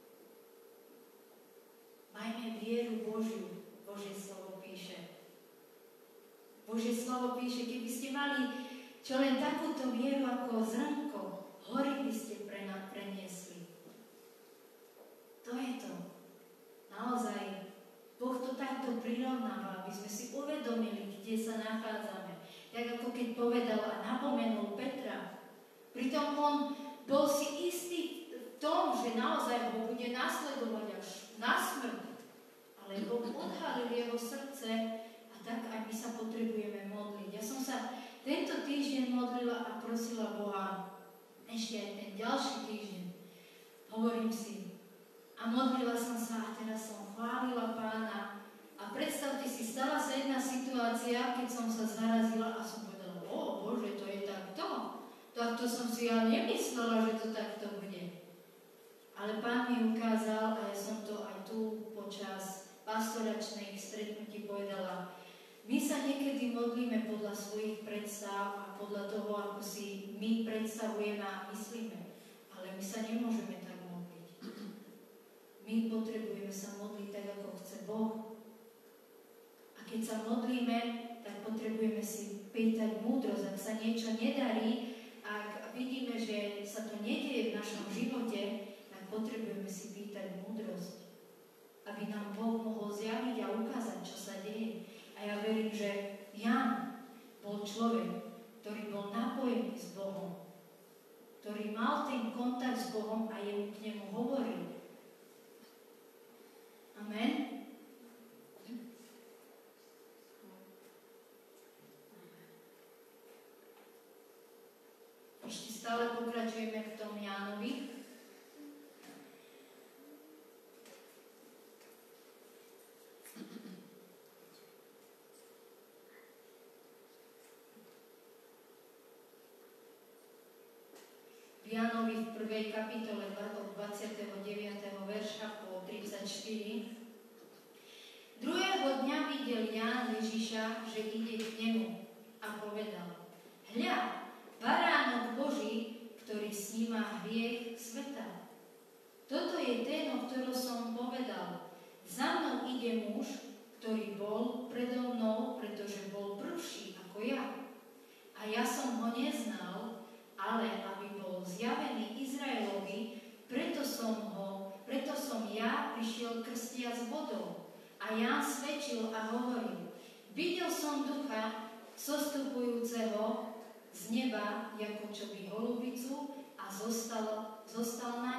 majme vieru Božiu, Božie slovo píše. Božie slovo píše, keby ste mali čo len takúto vieru ako zrnko, hory by ste preniesli. To je to. Naozaj, Boh to takto prirovnáva, aby sme si uvedomili, kde sa nachádzame. Tak ako keď povedal a napomenul Petra. Pritom on bol si istý v tom, že naozaj ho bude nasledovať až na smrť. Ale Boh odhalil jeho srdce a tak aj my sa potrebujeme modliť. Ja som sa tento týždeň modlila a prosila Boha ešte aj ten ďalší týždeň. Hovorím si, a modlila som sa a teraz som chválila Pána. A predstavte si, stala sa jedna situácia, keď som sa zarazila a som povedala, Bože, to je takto. Takto som si ja nemyslela, že to takto bude. Ale Pán mi ukázal, a ja som to aj tu počas pastoračných stretnutí povedala, my sa niekedy modlíme podľa svojich predstav a podľa toho, ako si my predstavujeme a myslíme. Ale my sa nemôžeme tak modliť. My potrebujeme sa modliť tak, ako chce Boh. A keď sa modlíme, tak potrebujeme si pýtať múdrosť. Ak sa niečo nedarí, ak vidíme, že sa to nedieje v našom živote, tak potrebujeme si pýtať múdrosť. Aby nám Boh mohol zjaviť a ukázať, čo sa deje. A ja verím, že Ján bol človek, ktorý bol napojený s Bohom. Ktorý mal ten kontakt s Bohom a jemu k nemu hovoril. Amen. Ešte stále pokračujeme v tom Jánovi. V Jánovi v 1. kapitole od 29. verša po 34. Druhého dňa videl Ján Ježiša, že ide k nemu a povedal, hľa, baránok Boží, ktorý sníma hriech sveta. Toto je ten, o ktorom som povedal. Za mnou ide muž, ktorý bol predo mnou, pretože bol prvší ako ja. A ja som ho neznal, ale aby bol zjavený Izraelovi, preto som ja prišiel krstia s vodou. A Ján svedčil a hovoril, videl som ducha zostupujúceho z neba, ako čo by holubicu, a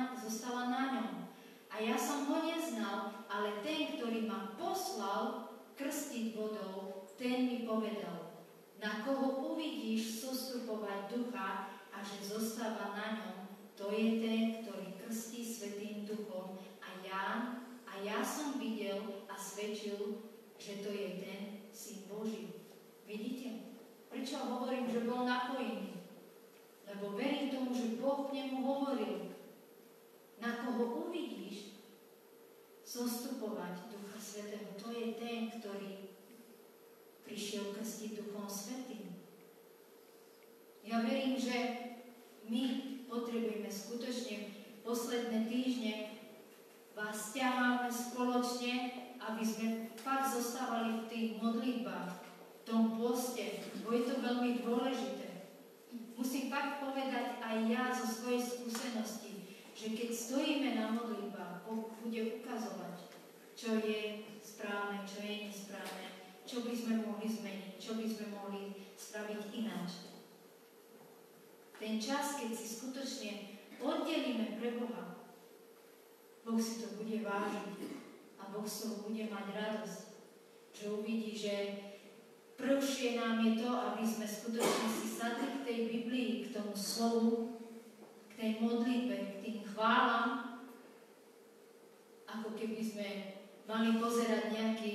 zostala na ňom. A ja som ho neznal, ale ten, ktorý ma poslal, krstiť vodou, ten mi povedal, na koho uvidíš zostupovať ducha a že zostáva na ňom, to je ten, ktorý krstí Svätým Duchom. A ja som videl a svedčil, že to je ten Syn Boží. Vidíte? Prečo hovorím, že bol napojený? Lebo verím tomu, že Boh k nemu hovoril. Na koho uvidíš zostupovať Ducha Svätého, to je ten, ktorý prišiel krstiť Duchom Svätým. Ja verím, že my potrebujeme skutočne posledné týždne vás ťaháme spoločne, aby sme fakt zostávali v tých modlitbách, v tom poste, bo je to veľmi dôležité. Musím fakt povedať aj ja zo svojej skúsenosti, že keď stojíme na modlitbách, Boh bude ukazovať, čo je správne, čo je nesprávne, čo by sme mohli zmeniť, čo by sme mohli spraviť ináč. Ten čas, keď si skutočne oddelíme pre Boha, Boh si to bude vážiť a Boh z toho bude mať radosť, že uvidí, že prvšie nám je to, aby sme skutočne si sadli k tej Biblii, k tomu slovu, k tej modlitbe, k tým chválam, ako keby sme mali pozerať nejaký,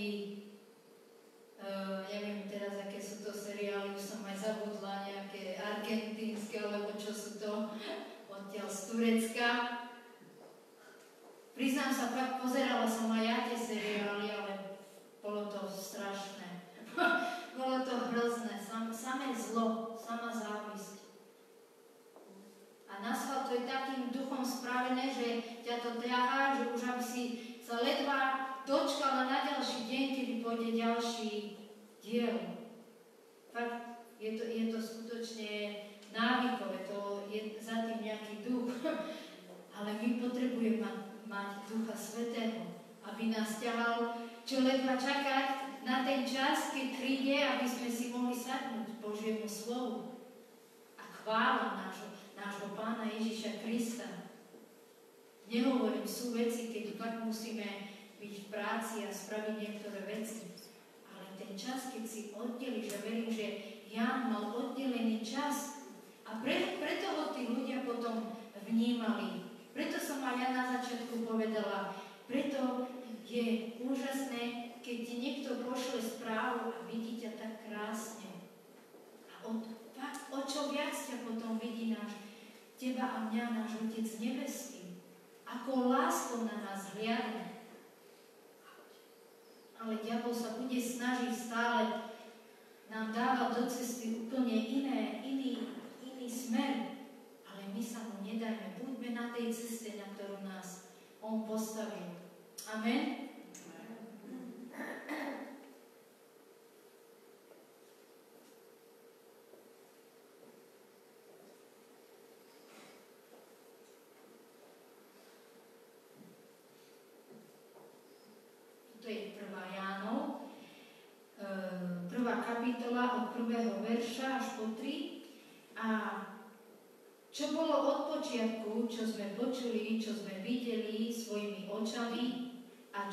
neviem teraz, aké sú to seriály, už som aj zabudla, nejaké argentínske, alebo čo sú to, odtiaľ z Turecka. Priznám sa, fakt pozerala som aj ja tie seriály, ale bolo to strašné. Bolo to hrozné, samé zlo, sama závisť. A naschvál to je takým duchom spravené, že ťa to ťahá, že už aby si sa ledva dočkala na ďalší deň, kedy pôjde ďalší diel. Fakt, je to skutočne návykové, to je za tým nejaký duch. Ale my potrebujeme mať Ducha Svätého, aby nás ťahal, čo ledva čakať na ten čas, keď príde, aby sme si mohli sadnúť Božiemu slovu a chvála nášho Pána Ježiša Krista. Nehovorím, sú veci, keď fakt musíme byť v práci a spraviť niektoré veci, ale ten čas, keď si oddelíš, a verím, že Ján mal oddelený čas a preto ho tí ľudia potom vnímali. Preto som aj ja na začiatku povedala, preto je úžasné, keď ti niekto pošle správu a vidí ťa tak krásne. A o čo viac ťa potom vidí teba a mňa, náš Otec nebeský. Ako láskou na nás hliadne. Ale diabol sa bude snažiť stále nám dávať do cesty úplne iný smer. Ale my sa mu nedajme. Buďme na tej ceste, na ktorú nás on postavil. Amen. To je 1. Jánov, 1. kapitola od 1. verša až po 3. A čo bolo od počiatku, čo sme počuli, čo sme videli svojimi očami a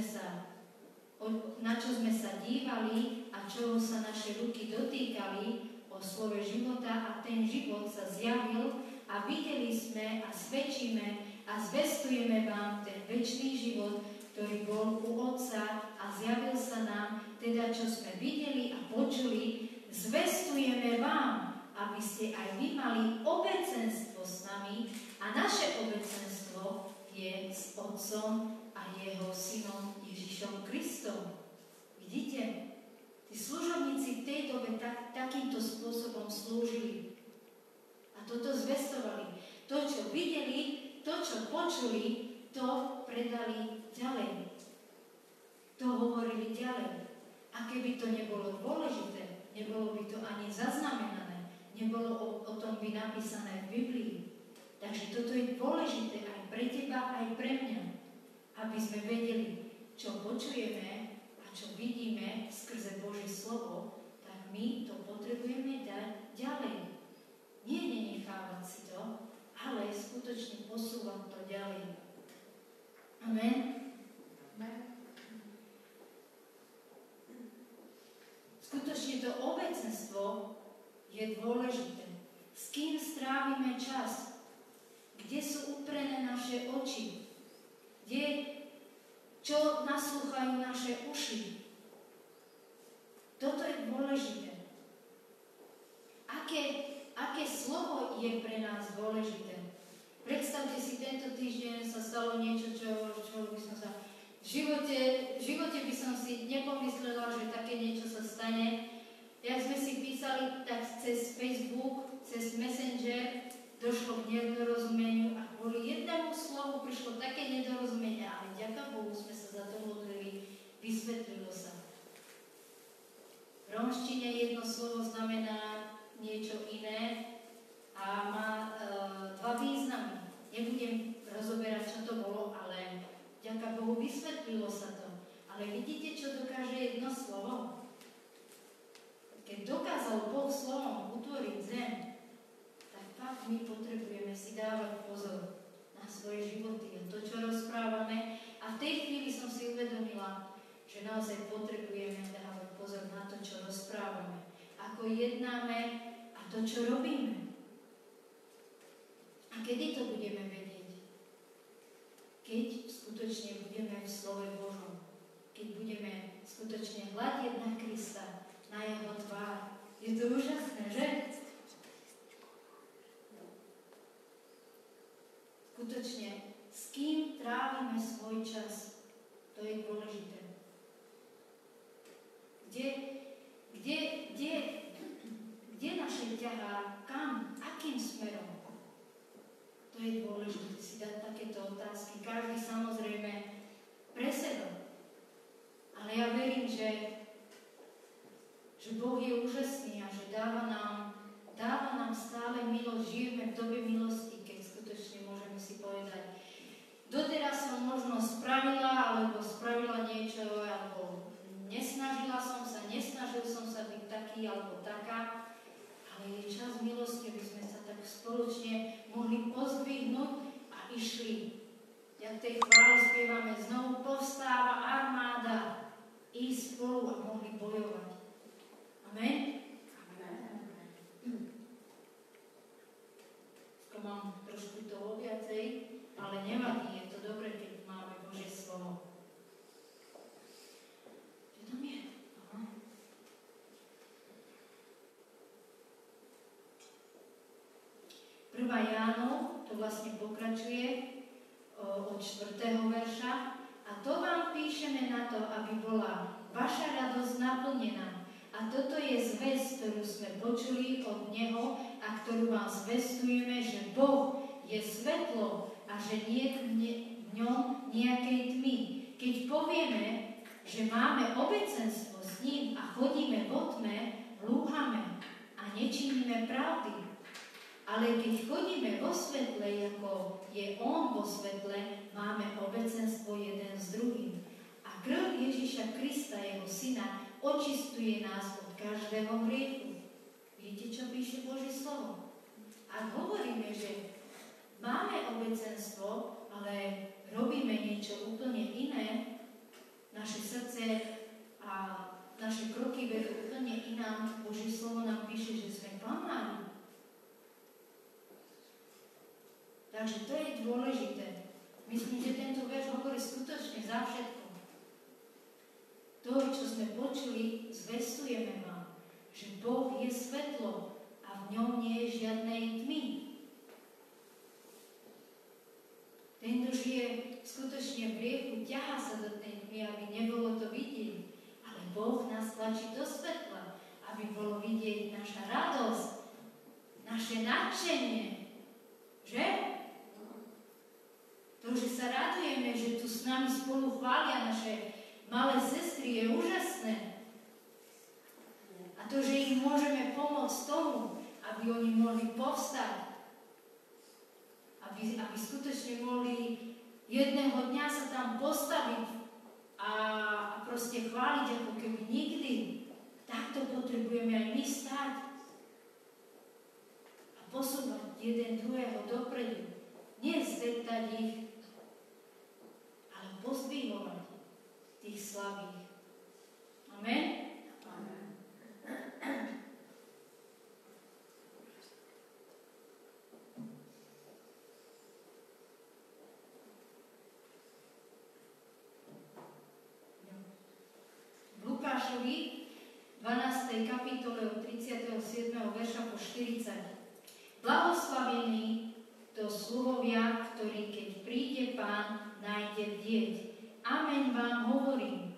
na čo sme sa dívali a čoho sa naše ruky dotýkali o slove života a ten život sa zjavil a videli sme a svedčíme a zvestujeme vám ten večný život, ktorý bol u Otca a zjavil sa nám, teda čo sme videli a počuli, zvestujeme vám, aby ste aj vy mali obecenstvo s nami a naše obecenstvo je s Otcom a jeho Synom Ježišom Kristom. Vidíte? Tí služobníci v tej dobe takýmto spôsobom slúžili a toto zvestovali. To, čo videli, to, čo počuli, to predali ďalej. To hovorili ďalej. A keby to nebolo dôležité, nebolo by to ani zaznamenané, nebolo o tom by napísané v Biblii. Takže toto je dôležité aj pre teba, aj pre mňa, aby sme vedeli, čo počujeme a čo vidíme skrze Božie slovo, tak my to potrebujeme dať ďalej. Nie nenechávať si to, ale skutočne posúvať to ďalej. Amen. Amen. dôležité. S kým strávime čas? Kde sú uprené naše oči? Čo naslúchajú naše uši? Toto je dôležité. Aké slovo je pre nás dôležité? Predstavte si, tento týždeň sa stalo niečo, čo by som sa... V živote by som si nepomyslela, že také niečo sa stane. Jak sme si písali, tak cez Facebook, cez Messenger došlo k nedorozumeniu a kvôli jednému slovu prišlo také nedorozumenie, ale ďaká Bohu sme sa za to modlili, vysvetlilo sa. V rómštine jedno slovo znamená niečo iné a má dva významy. Nebudem rozoberať, čo to bolo, ale ďaká Bohu vysvetlilo sa to. Ale vidíte, čo dokáže jedno slovo? Keď dokázal Boh slovom utvoriť zem, tak fakt my potrebujeme si dávať pozor na svoje životy a to, čo rozprávame. A v tej chvíli som si uvedomila, že naozaj potrebujeme dávať pozor na to, čo rozprávame. Ako jednáme a to, čo robíme. A kedy to budeme vedieť? Keď skutočne budeme v slove Božom. Keď budeme skutočne hľadiť na Krista, na jeho tvár. Je to úžasné, že? Skutočne, s kým trávime svoj čas, to je dôležité. Kde naše ťahá, kam, akým smerom? To je dôležité si dať takéto otázky. Každý samozrejme pre seba. Ale ja verím, že Boh je úžasný a že dáva nám stále milosť. Žijeme v dobe milosti, keď skutočne môžeme si povedať. Doteraz som možno spravila niečo, alebo nesnažil som sa byť taký alebo taká, ale je čas milosti, aby sme sa tak spoločne mohli pozdvihnúť a išli. Jak tej chváli spievame, znovu povstáva armáda, ísť spolu a mohli bojovať. Amen? Mám trošku toho viacej, ale nevadí, je to dobre, keď máme Božie slovo. Čo tam je? Aha. Prvá Jánov, to vlastne pokračuje od 4. verša. A to vám píšeme na to, aby bola vaša radosť naplnená. A toto je zvesť, ktorú sme počuli od Neho a ktorú vám zvestujeme, že Boh je svetlo a že nie v ňom nejakej tmy. Keď povieme, že máme obecenstvo s ním a chodíme vo tme, lúhame a nečiníme pravdy. Ale keď chodíme vo svetle, ako je On vo svetle, máme obecenstvo jeden s druhým. A krv Ježiša Krista, jeho syna, očistuje nás od každého hriechu. Viete, čo píše Božie slovo? Ak hovoríme, že máme obecenstvo, ale robíme niečo úplne iné, naše srdce a naše kroky vedú úplne inám, Božie slovo nám píše, že sme klamáni. Takže to je dôležité. Myslím, že tento verš hovorí skutočne za všetko. To, čo sme počuli, zvestujeme vám, že Boh je svetlo a v ňom nie je žiadnej tmy. Ten, kto žije skutočne v hriechu, ťahá sa do tej tmy, aby nebolo to vidieť. Ale Boh nás tlačí do svetla, aby bolo vidieť naša radosť, naše nadšenie. Že? To, že sa radujeme, že tu s nami spolu chvália naše malé sestry, je úžasné. A to, že im môžeme pomôcť tomu, aby oni mohli povstať, aby skutočne mohli jedného dňa sa tam postaviť a proste chváliť, ako keby nikdy. Takto potrebujeme aj my stať a posúvať jeden druhého dopredu. Nie zvetať ich, ale pozdvihovať tých slabých. Amen? Amen. kapitole od 37. verša po 40. Blahoslavení to sluhovia, ktorí keď príde Pán, nájde bdieť. Amen vám hovorím,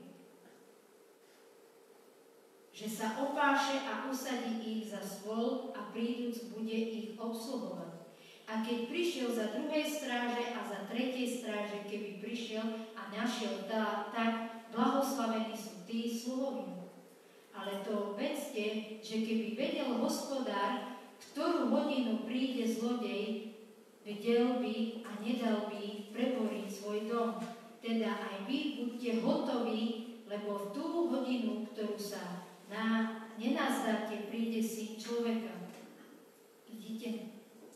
že sa opáše a usadí ich za stôl a príduc bude ich obsluhovať. A keď prišiel za druhej stráže a za tretej stráže, keby prišiel a našiel tak blahoslavení sú tí sluhovia. Ale to vedzte, že keby vedel hospodár, ktorú hodinu príde zlodej, vedel by a nedal by preboriť svoj dom. Teda aj vy buďte hotoví, lebo v tú hodinu, ktorú sa nenazdáte, príde Syn človeka. Vidíte?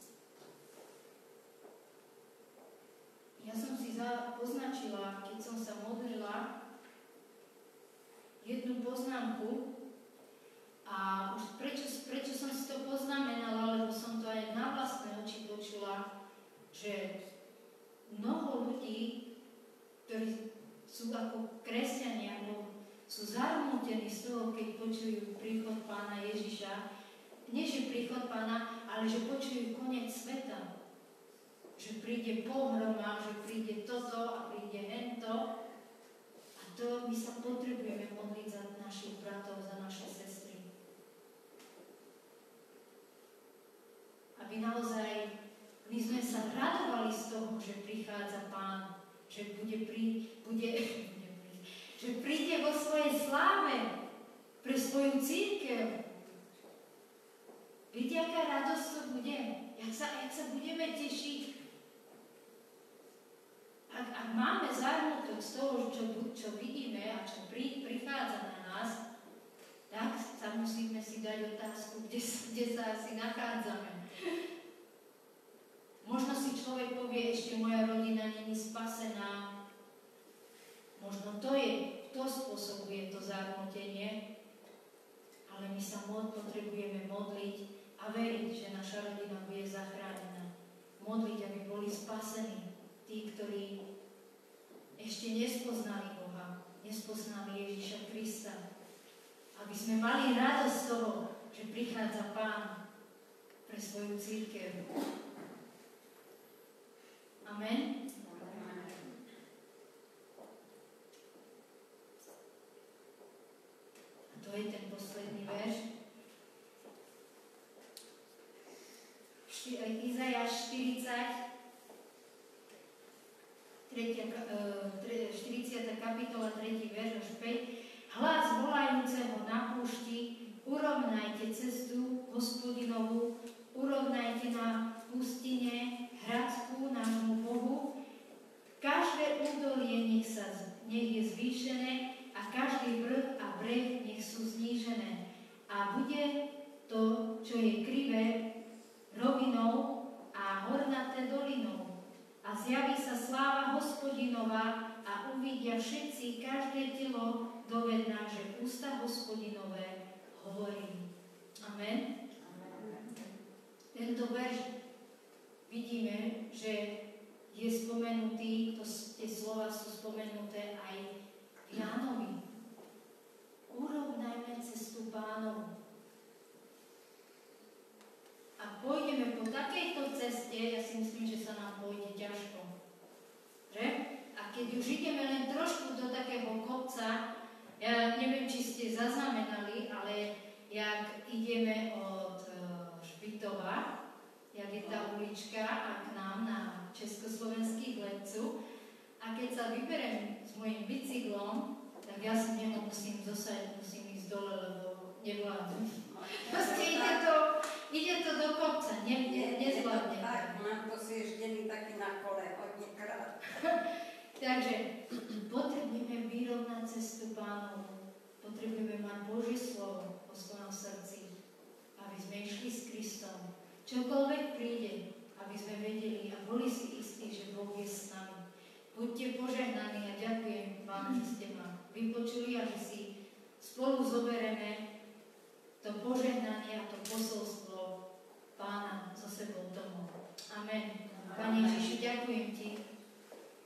Ja som si poznačila, keď som sa modlila, jednu poznámku a už prečo som si to poznamenala, lebo som to aj na vlastné oči počula, že mnoho ľudí, ktorí sú ako kresťania, sú zarmútení z toho, keď počujú príchod Pána Ježiša. Nie, že príchod Pána, ale že počujú koniec sveta. Že príde pohroma, že príde toto a príde hento. A to my sa potrebujeme modliť za našich bratov, za naše sestry. Aby naozaj my sme sa radovali z toho, že prichádza Pán, že že príde vo svojej sláve pre svoju cirkev. Viete, aká radosť to bude? Jak sa budeme tešiť? Ak máme zármutok z toho, čo vidíme a čo prichádza na nás, tak sa musíme si dať otázku, kde sa asi nachádzame. Možno si človek povie, ešte moja rodina není spasená. Možno to spôsobuje to zármutenie, ale my sa potrebujeme modliť a veriť, že naša rodina bude zachránená. Modliť, aby boli spasení tí, ktorí ešte nespoznali Boha, nespoznali Ježiša Krista. Aby sme mali radosť z toho, že prichádza Pán pre svoju cirkev. Amen. A to je ten posledný verš. Izaiáš 40, 40. kapitola, 3. verš až 5. Hlas volajúceho na púšti, urovnajte cestu Hospodinovú, urovnajte na pustine hradskú nášmu Bohu. Každé údolie nech je zvýšené a každý vrch a breh nech sú znížené. A bude to, čo je krivé, rovinou a hornaté dolinou. A zjaví sa sláva Hospodinová a uvidia všetci každé telo dovedná, že ústa Hospodinové hovorí. Amen. Tento verš vidíme, že je spomenutý, tie slova sú spomenuté aj v Jánovi. Urovnajme cestu Pánovu. A pôjdeme po takejto ceste, ja si myslím, že sa nám pôjde ťažko. Že? A keď už ideme len trošku do takého kopca, ja neviem, či ste zaznamenali, ale jak ideme od Špitova, jak je tá ulička a k nám na Československých Letcu, a keď sa vyberem s mojím bicyklom, tak ja si neho musím zostať, musím ísť dole, lebo nevládam. Proste ide to do kopca, nezvládne. Tak, mám to si ježdený taký na kole hodnekrát. Takže potrebujeme vyrovnať cestu Pánovu. Potrebujeme mať Božie slovo vo svojom srdci, aby sme išli s Kristom. Čokoľvek príde, aby sme vedeli a boli si istí, že Boh je s nami. Buďte požehnaní a ďakujem vám, že ste ma vypočuli a že si spolu zobereme to požehnanie a to posolstvo Pána so sebou domov. Amen. Pane Ježišu, ďakujem Ti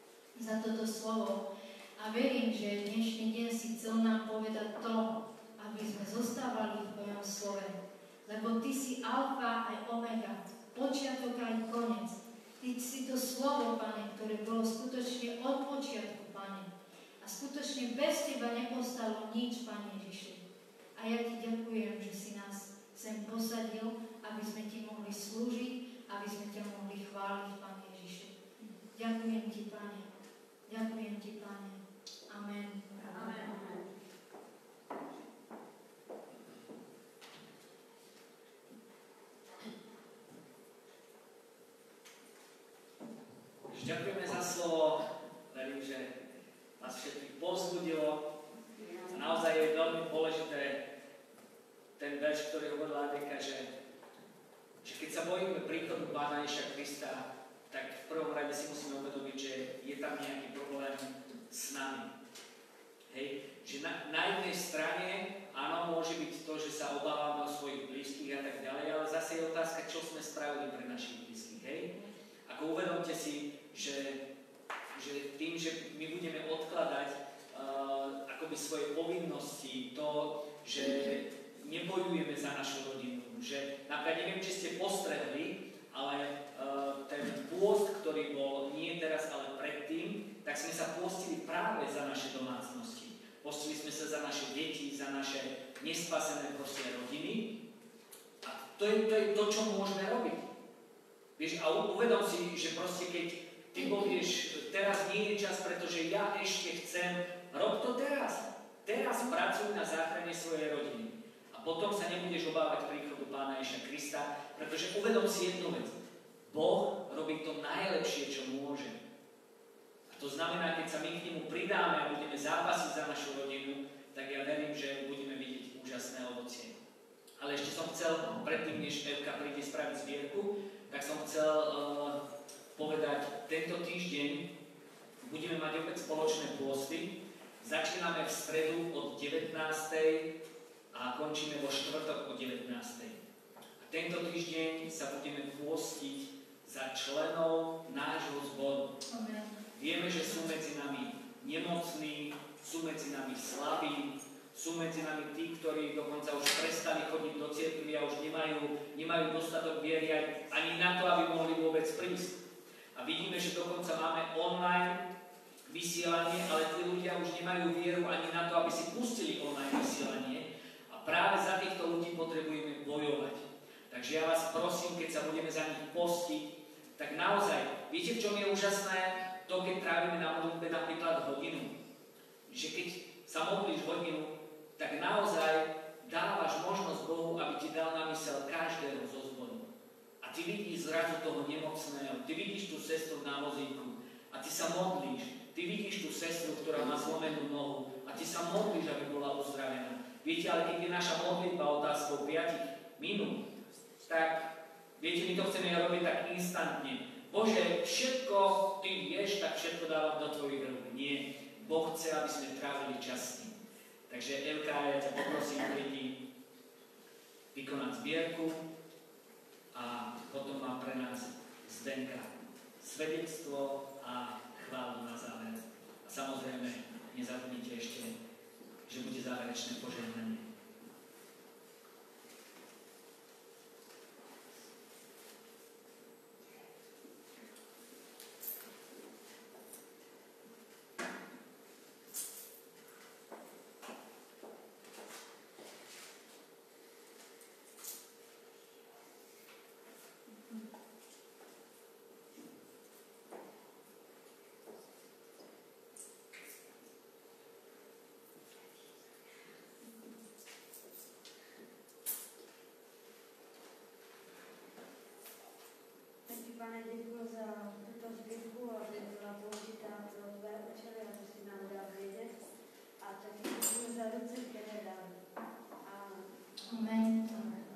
za toto slovo a verím, že dnešný deň si chcel nám povedať to, aby aby sme zostávali v Tvojom slove. Lebo Ty si alfa aj omega, počiatok aj koniec. Ty si to slovo, Pane, ktoré bolo skutočne od počiatku, Pane. A skutočne bez Teba nepostalo nič, Pane Ježiši. A ja Ti ďakujem, že si nás sem posadil, aby sme Ti mohli slúžiť, aby sme ťa mohli chváliť, Pane Ježiši. Ďakujem Ti, Pane. Ďakujem Ti, Pane. Amen. Amen. Ďakujeme za slovo. Verím, že vás všetkých povzbudilo. A naozaj je veľmi dôležité ten verš, ktorý hovorila Adeka, že keď sa bojíme príchodu Pána Ježiša Krista, tak v prvom rade si musíme uvedomiť, že je tam nejaký problém s nami. Hej? Že na jednej strane, áno, môže byť to, že sa obávame o svojich blízkych a tak ďalej, ale zase je otázka, čo sme spravili pre našich blízkych. Hej? Ako uvedomte si, že tým, že my budeme odkladať akoby svoje povinnosti, to, že nebojujeme za našu rodinu, že napríklad neviem, či ste postrehli, ale ten pôst, ktorý bol nie teraz, ale predtým, tak sme sa postili práve za naše domácnosti. Postili sme sa za naše deti, za naše nespasené proste rodiny. A to je to, čo môžeme robiť. Vieš, a uvedom si, že proste keď ty povieš, teraz nie je čas, pretože ja ešte chcem, rob to teraz. Teraz pracuj na záchrane svojej rodiny. A potom sa nebudeš obávať príchodu Pána Ježiša Krista, pretože uvedom si jednu vec. Boh robí to najlepšie, čo môže. A to znamená, keď sa my k nemu pridáme a budeme zápasiť za našu rodinu, tak ja verím, že budeme vidieť úžasné ovocie. Ale ešte som chcel, predtým, než Evka príde spraviť zbierku, tak som chcel povedať, tento týždeň budeme mať opäť spoločné pôsty. Začíname v stredu od 19. a končíme vo štvrtok o 19. A tento týždeň sa budeme pôstiť za členov nášho zboru. Amen. Vieme, že sú medzi nami nemocní, sú medzi nami slabí, sú medzi nami tí, ktorí dokonca už prestali chodiť do cirkvi a už nemajú dostatok viery ani na to, aby mohli vôbec prísť. A vidíme, že dokonca máme online vysielanie, ale tí ľudia už nemajú vieru ani na to, aby si pustili online vysielanie. A práve za týchto ľudí potrebujeme bojovať. Takže ja vás prosím, keď sa budeme za nich postiť, tak naozaj, viete, v čom je úžasné? To, keď trávime na modlitbe napríklad hodinu. Že keď sa modlíš hodinu, tak naozaj dávaš možnosť Bohu, aby ti dal na mysel každého zo zboru. A ty vidíš zrazu toho nemocného, ty vidíš tú sestru na vozíku a ty sa modlíš. Ty vidíš tú sestru, ktorá má zlomenú nohu a ty sa modlíš, aby bola uzdravená. Viete, ale keď je naša modlitba otázkou 5 minút, tak viete, my to chceme robiť tak instantne. Bože, všetko ty vieš, tak všetko dávam do tvojich rúk. Nie. Boh chce, aby sme trávili čas s ním. Takže Elka, ja ťa poprosím, prídi vykonať zbierku a potom má pre nás Zdenka svedectvo a chválu na záver. A samozrejme, nezabudnite ešte, že bude záverečné požehnanie. Pane, děkuji za tuto zbírku a že byla použitá pro tvé účely a že si nám dal vědět. A taky děkuji za ruce, které dali. Amen.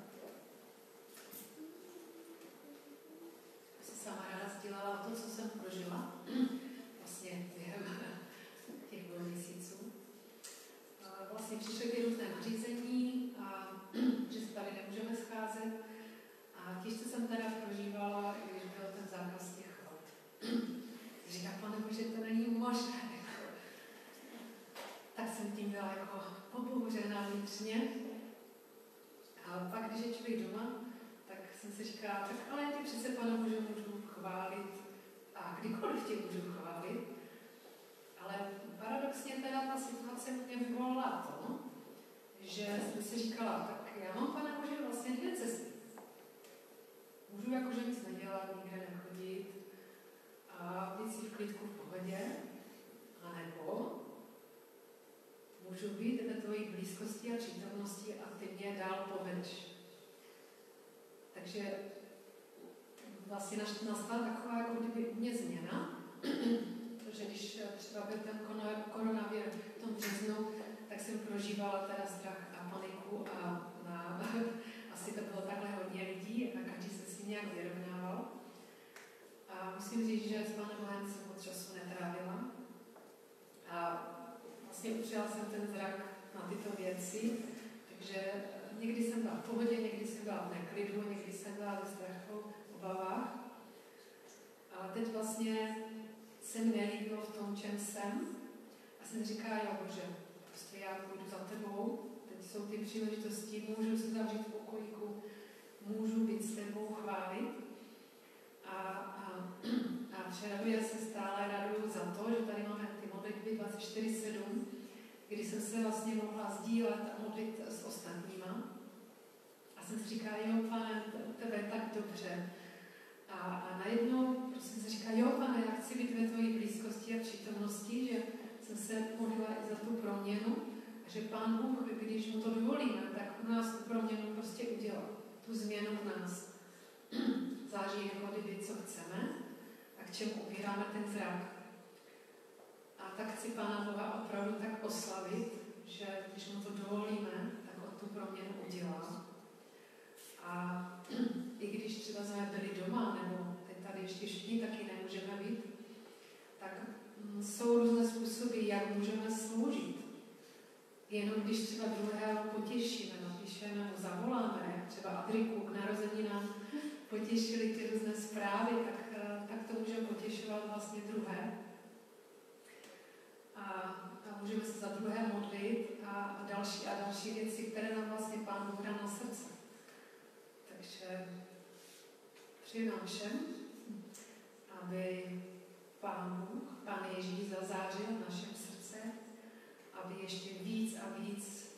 Jsem sama ráda sdělala to, co jsem prožila vlastně během těch 2 měsíců. Vlastně přišly ty různé nařízení, že se tady nemůžeme scházet. A těžce jsem teda prožívala, i když byl ten zákaz těch chod. Říkám, Pane Bože, to není možné. Tak jsem tím byla jako pobohuřená vnitřně. říká, tak ale ty přece Pana Bože můžu chválit a kdykoliv tě můžu chválit, ale paradoxně teda ta situace mě vyvolala to, že jsem si říkala, tak já mám, Pane Bože, vlastně dvě cesty. Můžu jakože nic nedělat, nikde nechodit a být si v klidku v pohodě, anebo můžu být ve tvojí blízkosti a přítomnosti a ty mě dál povedeš. Takže vlastně nastala taková jako kdyby u mě změna, protože když třeba byl ten koronavir v tom březnu, tak jsem prožívala teda strach a paniku a asi to bylo takhle hodně lidí a každý se s tím nějak vyrovnával. A musím říct, že s Pánem Bohem jsem moc času netrávila. A vlastně upřela jsem ten zrak na tyto věci, takže někdy jsem byla v pohodě, někdy jsem byla v neklidu, někdy jsem byla ve strachu, v obavách. A teď vlastně se mi nelíbilo v tom, čem jsem. A jsem říkala, jo Bože, prostě já půjdu za tebou, teď jsou ty příležitosti, můžu se zavřít v pokojíku, můžu být s tebou chválit. A včera se stále raduju za to, že tady máme ty modlitby 24/7, kdy jsem se vlastně mohla sdílet a modlit s ostatníma. A jsem si říkala, jo Pane, tebe je tak dobře. A najednou prostě si říkala, jo Pane, já chci být ve tvojí blízkosti a přítomnosti, že jsem se modlila i za tu proměnu. A že Pán Bůh, když mu to dovolíme, tak u nás tu proměnu prostě udělá. Tu změnu v nás. Záleží jako kdyby, co chceme a k čemu upíráme ten zrak. A tak chci Pána Boha opravdu tak oslavit, že když mu to dovolíme, tak on tu proměnu udělá. A i když třeba jsme byli doma, nebo teď tady ještě všichni taky nemůžeme být, tak jsou různé způsoby, jak můžeme sloužit. Jenom když třeba druhého potěšíme, napíšeme mu, zavoláme, třeba Adriku k narozeninám, potěšili ty různé zprávy, tak to můžeme potěšovat vlastně druhé. A můžeme se za druhé modlit a další věci, které nám vlastně Pán Bůh dá na srdce. Takže přeji nám všem, aby Pán Bůh, Pán Ježíš zazářil v našem srdce, aby ještě víc a víc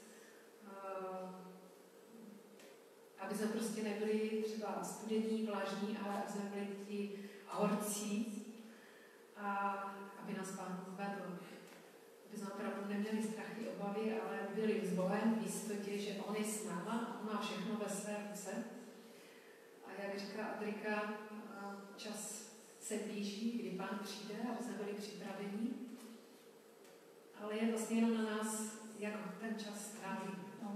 aby jsme prostě nebyli třeba studení, vlažní, ale aby jsme byli ti horcí a aby nás Pán Bůh vedl. Aby jsme opravdu neměli strachy, obavy, ale byli s Bohem v jistotě, že On je s náma a On má všechno ve své ruce. A jak říká Adrika, čas se blíží, kdy Pán přijde, aby jsme byli připraveni. Ale je vlastně jenom na nás, jak ten čas stráví.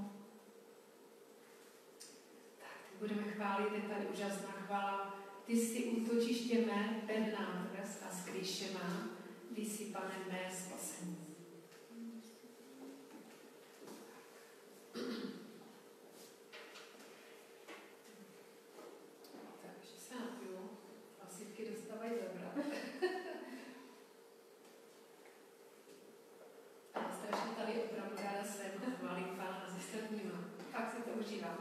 Budeme chválit, je tady úžasná chvála. Ty jsi útočiště mé, pevná tvrz a skrýše má, ty jsi, Pane, mé spasení. Takže se napiju, hlasivky dostávají zabrat. A strašně tady opravdu ráda jsem chválím Pána s ostatníma. Fakt si to užívám.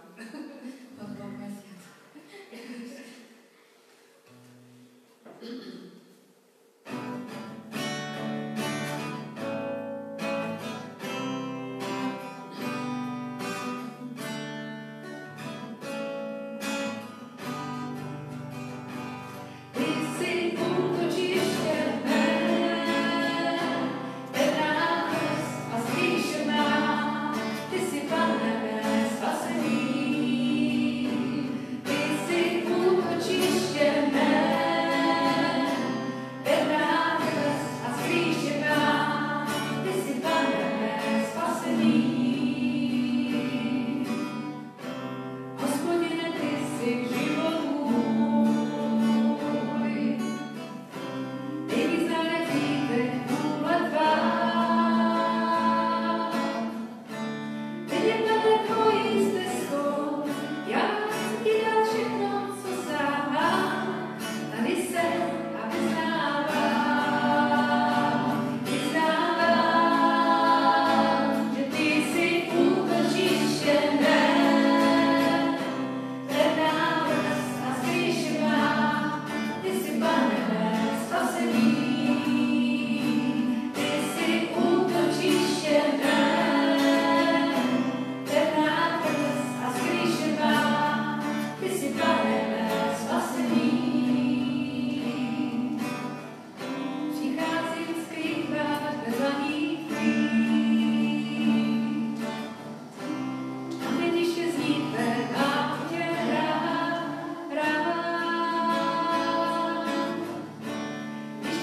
Ty jsi útočiště mé,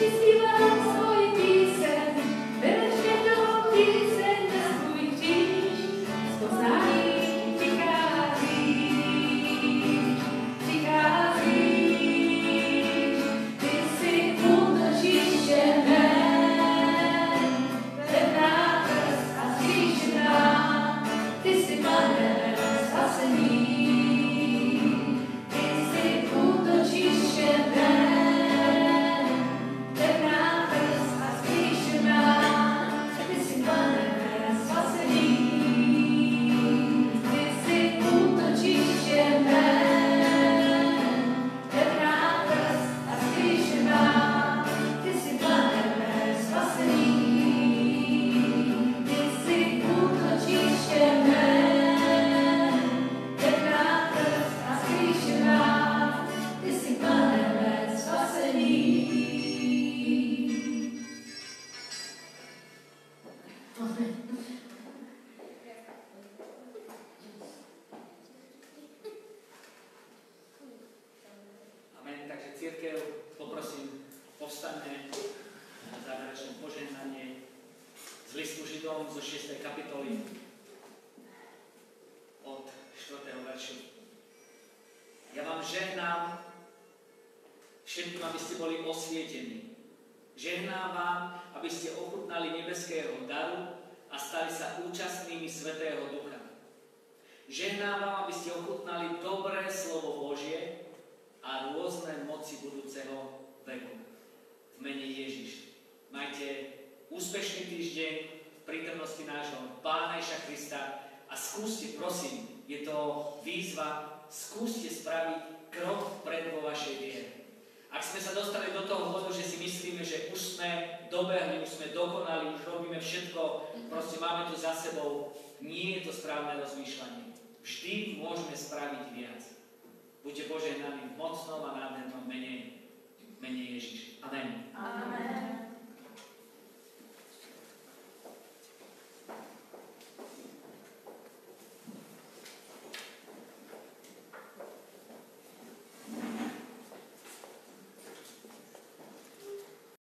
Židom zo 6. kapitoly od 4. veršu. Ja vám žehnám všetkým, aby ste boli osvietení. Žehnám vám, aby ste ochutnali nebeského daru a stali sa účastnými Svätého Ducha. Žehnám vám, aby ste ochutnali dobré slovo Božie a rôzne moci budúceho veku. V mene Ježiš. Majte úspešný týždeň v prítomnosti nášho Pána Ježiša Krista a skúste, prosím, je to výzva, skúste spraviť krok pred vo vašej viere. Ak sme sa dostali do toho bodu, že si myslíme, že už sme dobehli, už sme dokonali, už robíme všetko, proste máme to za sebou, nie je to správne rozmýšľanie. Vždy môžeme spraviť viac. Buďte požehnaní v mocnom a nádhernom mene Ježiš. Amen. Amen.